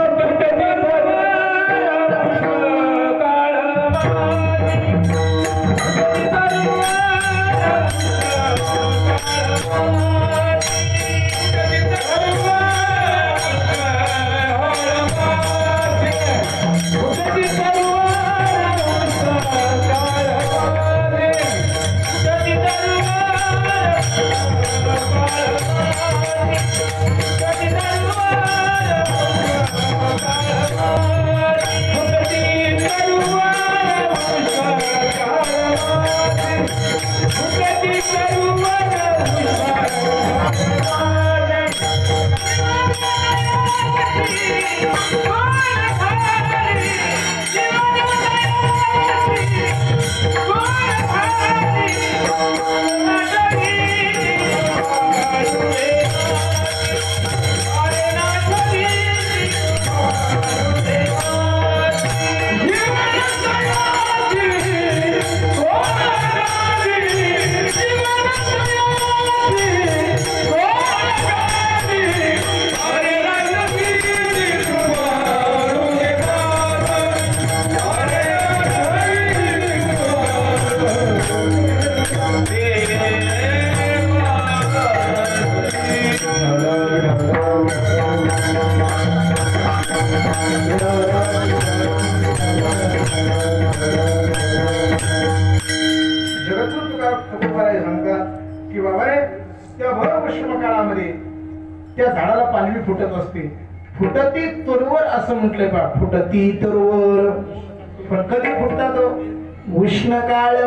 त्या झाडाला पालवी फुटत असते. फुटती तरुवर असं म्हटलंय बा फुटती तरुवर. पण कधी फुटतात उष्ण काळ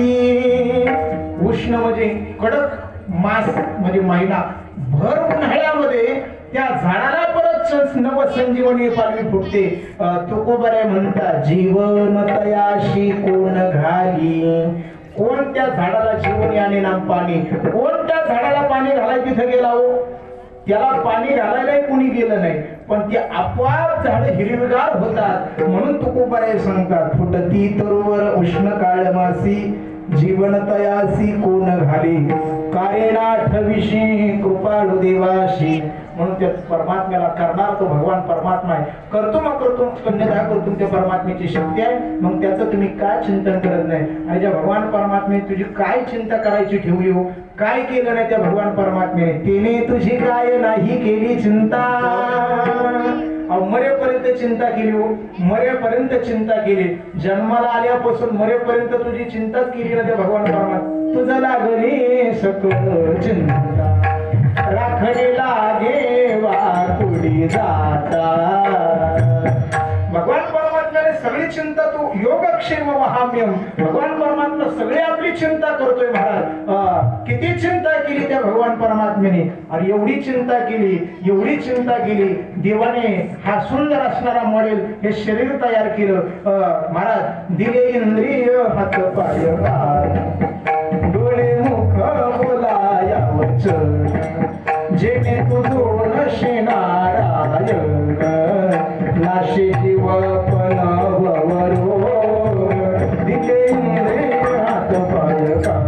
मासी. उष्ण म्हणजे कडक मास म्हणजे महिना भर उन्हाळ्यामध्ये त्या झाडाला परत नवसंजीवनी पालवी फुटते. तुकोबाराय म्हणतात जीवन तयाशी कोण घाली कोणत्या झाडाला जीवन याने नाम पाणी, कोणत्या झाडाला पाणी घालायला तिथे गेला हो, त्याला पाणी घालायलाही कोणी गेलं नाही, पण ते आपोआप झाड हिरवीगार होतात. म्हणून तुकोबाराय सांगतात, फुटती तरुवर उष्ण काळमासी, जीवन तयासी कोण घाली, कारेनाठ विशी कृपाळू देवाशी. म्हणून त्या परमात्म्याला करणार तो भगवान परमात्मा आहे. करतो मग करतो कन्यता करतो, त्या परमात्म्याची शक्ती आहे. मग त्याचं तुम्ही काय चिंतन करत नाही, आणि ज्या भगवान परमात्म्याने तुझी काय चिंता करायची ठेवली हो, काय केलं नाही त्या भगवान परमात्म्याने, तिने तुझी काय नाही केली चिंता. मरेपर्यंत चिंता केली हो, मरेपर्यंत चिंता केली, जन्माला आल्यापासून मरेपर्यंत तुझी चिंताच केली ना त्या भगवान परमात्मा. तुझं लागली सकळ चिंता, राखणी लागे वाकुडी जाता. भगवान परमात्म्याने सगळी चिंता, तू योगक्षेम वहाम्यम, भगवान परमात्मा सगळी आपली चिंता करतोय महाराज. किती चिंता केली त्या भगवान परमात्म्याने, आणि एवढी चिंता केली, एवढी चिंता केली देवाने हा सुंदर असणारा मॉडेल हे शरीर तयार केलं. महाराज दिले इंद्रिय हात पाय डोळे मुख बोलाया वचन, जेणे तुझो नशे नारायण, नाशे जीवपण वरो, दिले इंद्रिय हात पाय.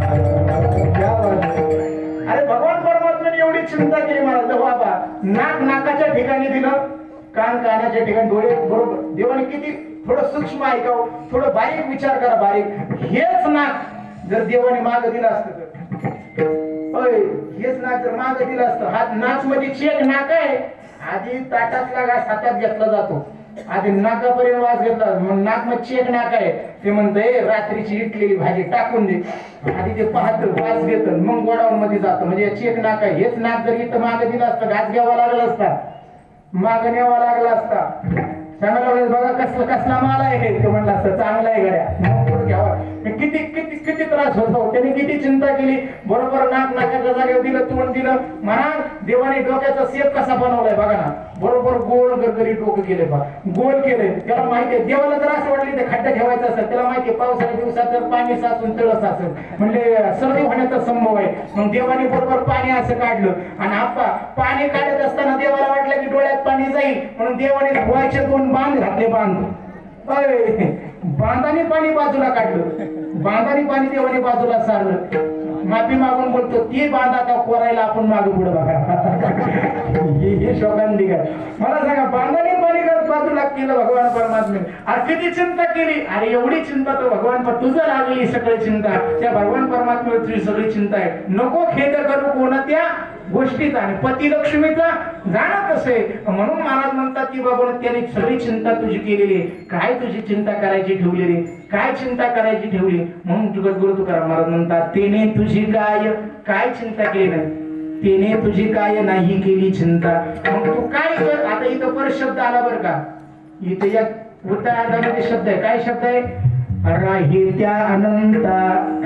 अरे भगवान परमात्म्याने एवढी चिंता केली महाराज. बाबा नाक नाकाच्या ठिकाणी दिलं, कान कानाच्या ठिकाणी, डोळे बरोबर. देवाने किती थोडं सूक्ष्म ऐकावं, थोडं बारीक विचार करा, बारीक. हेच नाक जर देवाने माग दिलं असतं तर, हेच नाक जर माग दिलं असतं, हा नाक मध्ये चेक नाक आहे, आधी ताटातला घास हातात घेतला जातो, आधी नाकापर्यंत वास घेतला, मग नाक मध्ये चेक नाक आहे, ते म्हणतंय रात्रीची इटलेली भाजी टाकून दे, आधी ते पाहत वास घेत, मग गोडाऊन मध्ये जातं. म्हणजे चेक नाक आहे. हेच नाक जर इथं माग दिलं असतं, घास घ्यावा लागला असता, माग न्यावा लागला असता, सांगायला बघा कसला माल आहे, ते म्हणलं असतं चांगला आहे गड्या, घ्यावा. किती किती किती त्रास होतो, त्याने किती चिंता केली. बरोबर नाक नाकाच्या जागेवर दिलं, तोंड दिलं. म्हणा देवाने डोक्याचा शेप कसा बनवलाय बघा ना, बरोबर गोल गरगरी डोकं केले बा, गोल केले. त्याला माहितीये देवाला जर असं वाटलं ते खड्डा ठेवायचा असेल, त्याला माहितीये पावसाळ्या दिवसात जर पाणी साचून तळस असेल म्हणजे सर्दी होण्याचा संभव आहे. मग देवाने बरोबर पाणी असं काढलं, आणि आप्पा पाणी काढत असताना देवाला वाटलं की डोळ्यात पाणी जाईल, म्हणून देवाने धुवायचे 2 बांध घातले. बांधाने पाणी बाजूला काढलं, बांधाने पाणी देवाने बाजूला सारलं. माफी मागून बोलतो, ती बांध आता कोरायला आपण मागे पुढे बघा. हे शोकांतिक आहे. मला सांगा, बांधाने पाणी बाजूला केलं भगवान परमात्म्याने. अरे किती चिंता केली, अरे एवढी चिंता तर भगवान तुझं लागली सगळी चिंता, त्या भगवान परमात्म्यावर तुझी सगळी चिंता आहे. नको खेद करू कोणत्या गोष्टीचा, आणि पती लक्ष्मीचा जाणं कसे. म्हणून महाराज म्हणतात की बाबा त्याने सगळी चिंता तुझी केलेली, काय तुझी चिंता करायची ठेवलेली, काय चिंता करायची ठेवली. म्हणून गुरु तुकाराम महाराज म्हणतात, तेने तुझी काय चिंता केली नाही, तेने तुझी काय नाही केली चिंता. मग तू काय कर. आता इथं परत शब्द आला बरं का, इथे या उत्तरार्धामध्ये शब्द आहे. काय शब्द आहे, राहित्या अनंता,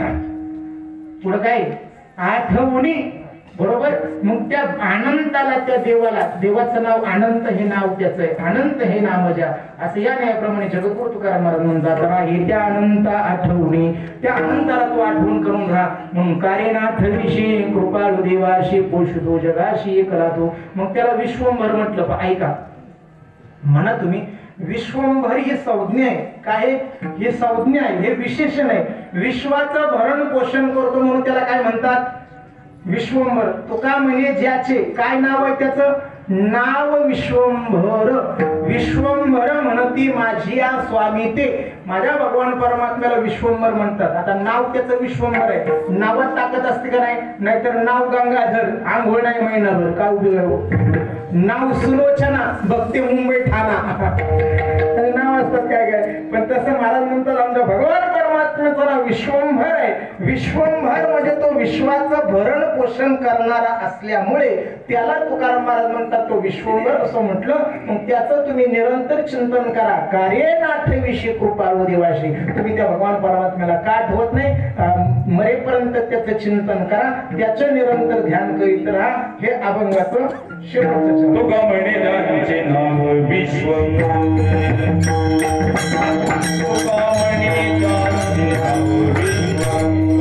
पुढं काय आठवणी, बरोबर. मग त्या अनंताला, त्या देवाला, देवाचं नाव अनंत हे नाव त्याचं आहे, अनंत हे नाम ज्या, असं या न्यायाप्रमाणे जगद्गुरु तुकाराम महाराज म्हणतात, राही त्या अनंता आठवणी, त्या अनंताला तू आठवण करून राहा. म्हणून कारेनाथ विषयी कृपाळू देवाशी पोषतो जगाशी एकला तो. मग त्याला विश्वंभर म्हटलं. ऐका, म्हणा तुम्ही विश्वंभर ही संज्ञा आहे. काय हे संज्ञा आहे, हे विशेषण आहे. विश्वाचं भरण पोषण करतो म्हणून त्याला काय म्हणतात, विश्वंभर. तो का म्हणजे ज्याचे काय नाव आहे, त्याचं नाव विश्वंभर. विश्वंभर म्हणती माझी या स्वामी ते. माझ्या भगवान परमात्म्याला विश्वंभर म्हणतात. आता नाव त्याचं विश्वंभर आहे, नावात ताकद असते का नाही, नाहीतर नाव गंगाधर, आंघोळ नाही महिनाभर, काय उपयोग. नाव सुलोचना, बघते मुंबई ठाणा, नाव असतात काय काय. पण तसं महाराज म्हणतात आमच्या भगवान परमात्म्याचं नाव विश्वंभर आहे. विश्वंभर म्हणजे तो विश्वाचं भरण पोषण करणारा असल्यामुळे त्याला तुकाराम महाराज म्हणतात तो विश्वंभर असं म्हटलं. मग त्याचं तुम्ही निरंतर चिंतन करा. कार्यनाथ विषयी कृपाळू देवाशी. तुम्ही त्या भगवान परमात्म्याला का आठवत नाही, मरेपर्यंत त्याचं चिंतन करा, त्याचं निरंतर ध्यान करीत राहा. हे अभंगाचं शेवटचं. तुका म्हणे दाचे नाव विश्वंभर, तुका म्हणे दाचे नाव विश्वंभर.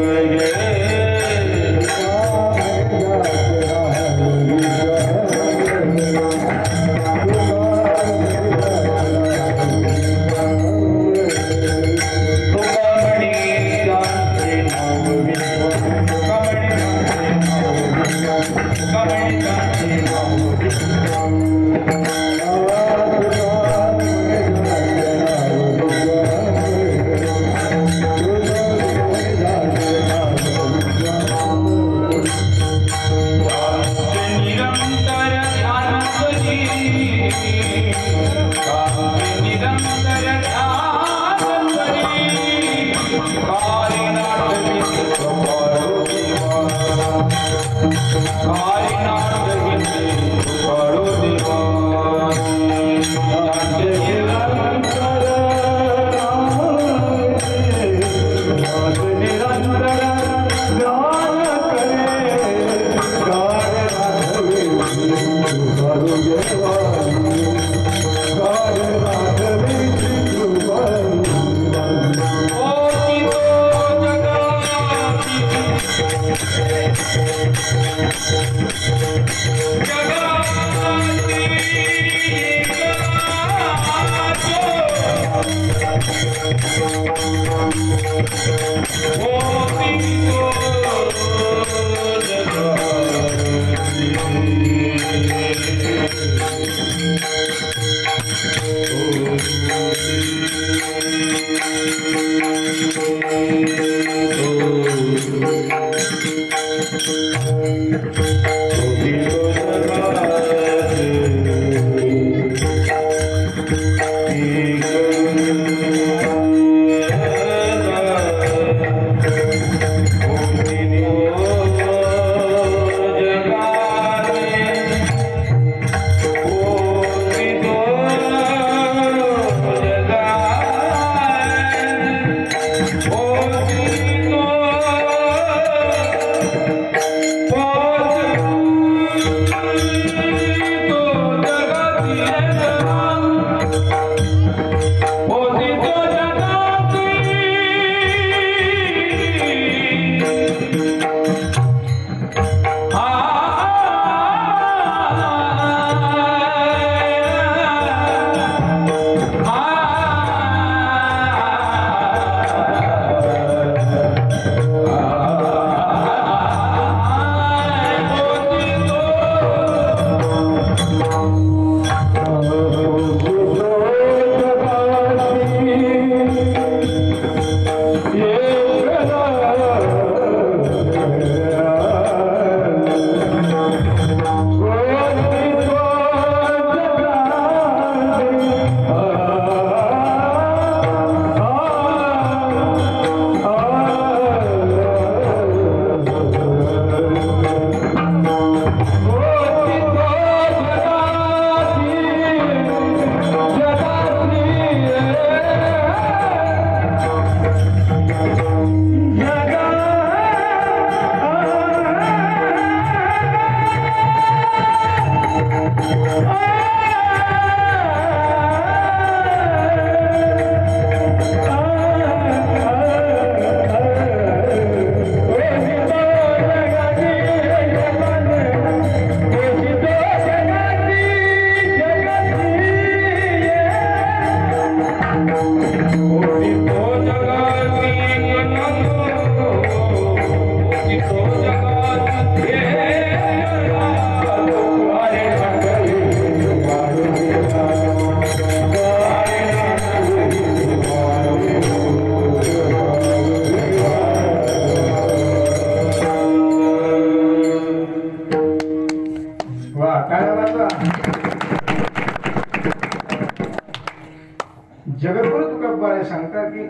जगद्गुरु तुकोबाराय सांगतात की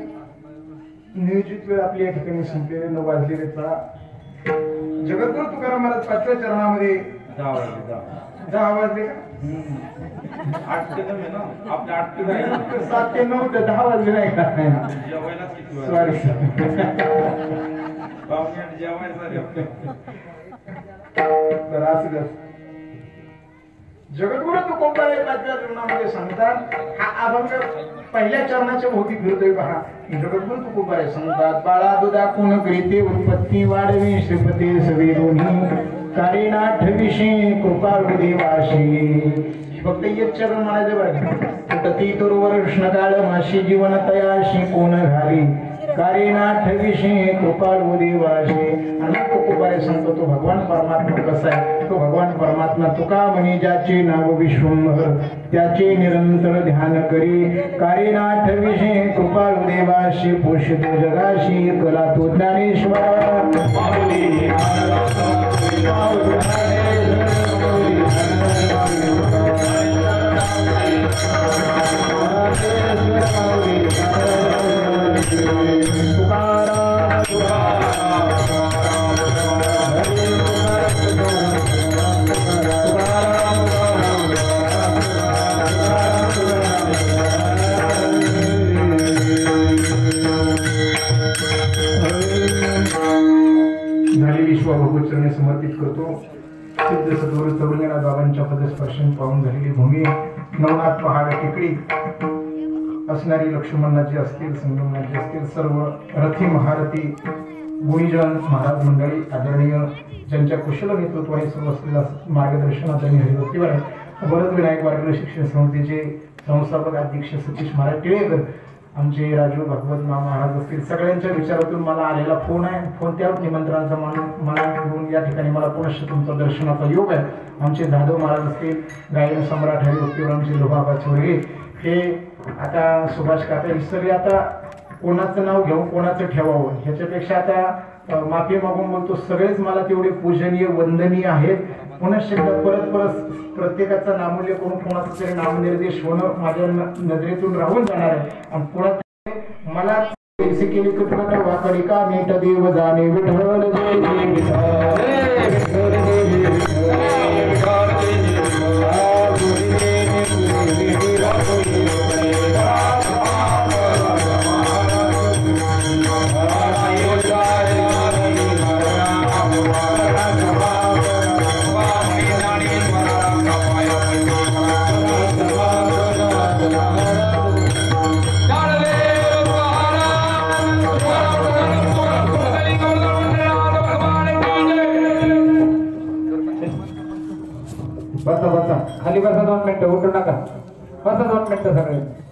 नियोजित वेळ आपली या ठिकाणी संपलेली 9 वाजलेले पहा. जगद्गुरु तुकाराम महाराज 5व्या चरणामध्ये 10 वाजले 10 वाजले का? 8 ते 9 आहे ना आपले 8 ते 9 7 ते 9 ते 10 वाजले नाही का? जेवायलाच किती वाजले सॉरी पाहुणे जेवायचं रे तर असं जगद्गुरु तुकोबाराय 5व्या चरणामध्ये सांगतात हा अभंग पहिल्या चरणाच्या भोवती फिरतोय पहा. जगद्गुरु तुकोबाराय सांगतात बाळा दुधा कोण करीते उत्पत्ती वाढवी श्रीपती सवे दोन्ही कारिनाथ विषयी कृपाळू देवाशी. फक्त एक चरण म्हणायचं बघ. कुटती तुर्वर कृष्णकाळ माशी जीवन तयाशी कोण घाली कारीना ठविषे कृपाळू देवाशे. आणि तुकोबारे सांगतो तो भगवान परमात्मा कसा आहे. तो भगवान परमात्मा तुका म्हणे ज्याचे नाव विश्वंभर त्याचे निरंतर ध्यान करी. कारीना ठविषे कृपाळू देवाशी पोषितो जगाशी कला तो ज्ञानेश्वर. विश्वभगवचरणे समर्पित करतो. सिद्ध सद्गुरु तरुणीनाथ बाबांच्या पदस्पर्शन पाहून झालेली भूमी नवनाथ पहाड टेकडी असणारी लक्ष्मणनाथजी असतील, संगमनाथजी असतील, सर्व रथी महारथी गुणीजन महाराज मंडळी आदरणीय ज्यांच्या कुशल नेतृत्व आहे सर्व असलेल्या मार्गदर्शनात आणि हरिभक्तीवर भरत विनायक वारकरी शिक्षण संस्थेचे संस्थापक अध्यक्ष सतीश महाराज टिळेकर, आमचे राजू भगवत महाराज असतील, सगळ्यांच्या विचारातून मला आलेला फोन आहे. फोन त्या निमंत्रणाचा मला घेऊन या ठिकाणी मला पुनश्च तुमचा दर्शनाचा योग आहे. आमचे जाधव महाराज असतील, गायन सम्राट हरिभक्तीवर आमचे लोहाबाचे वर्गे हे आता सुभाष काका हे सगळे आता कोणाचं नाव घेऊन कोणाचं ठेवावं ह्याच्यापेक्षा आता माफी मागून बोलतो, सगळेच मला तेवढे पूजनीय वंदनीय आहेत. पुनश्च परत प्रत्येकाचा नामोल्लेख करून कोणाचं तरी नामनिर्देश होणं माझ्या नजरेतून राहून जाणार आहे. आणि पुन्हा मला केली कुठलं वाकडी का मीठ देव जाणे विठ्ठल बसा खाली बसा 2 मिनिटं उठू नका बसा 2 मिनिटं सगळे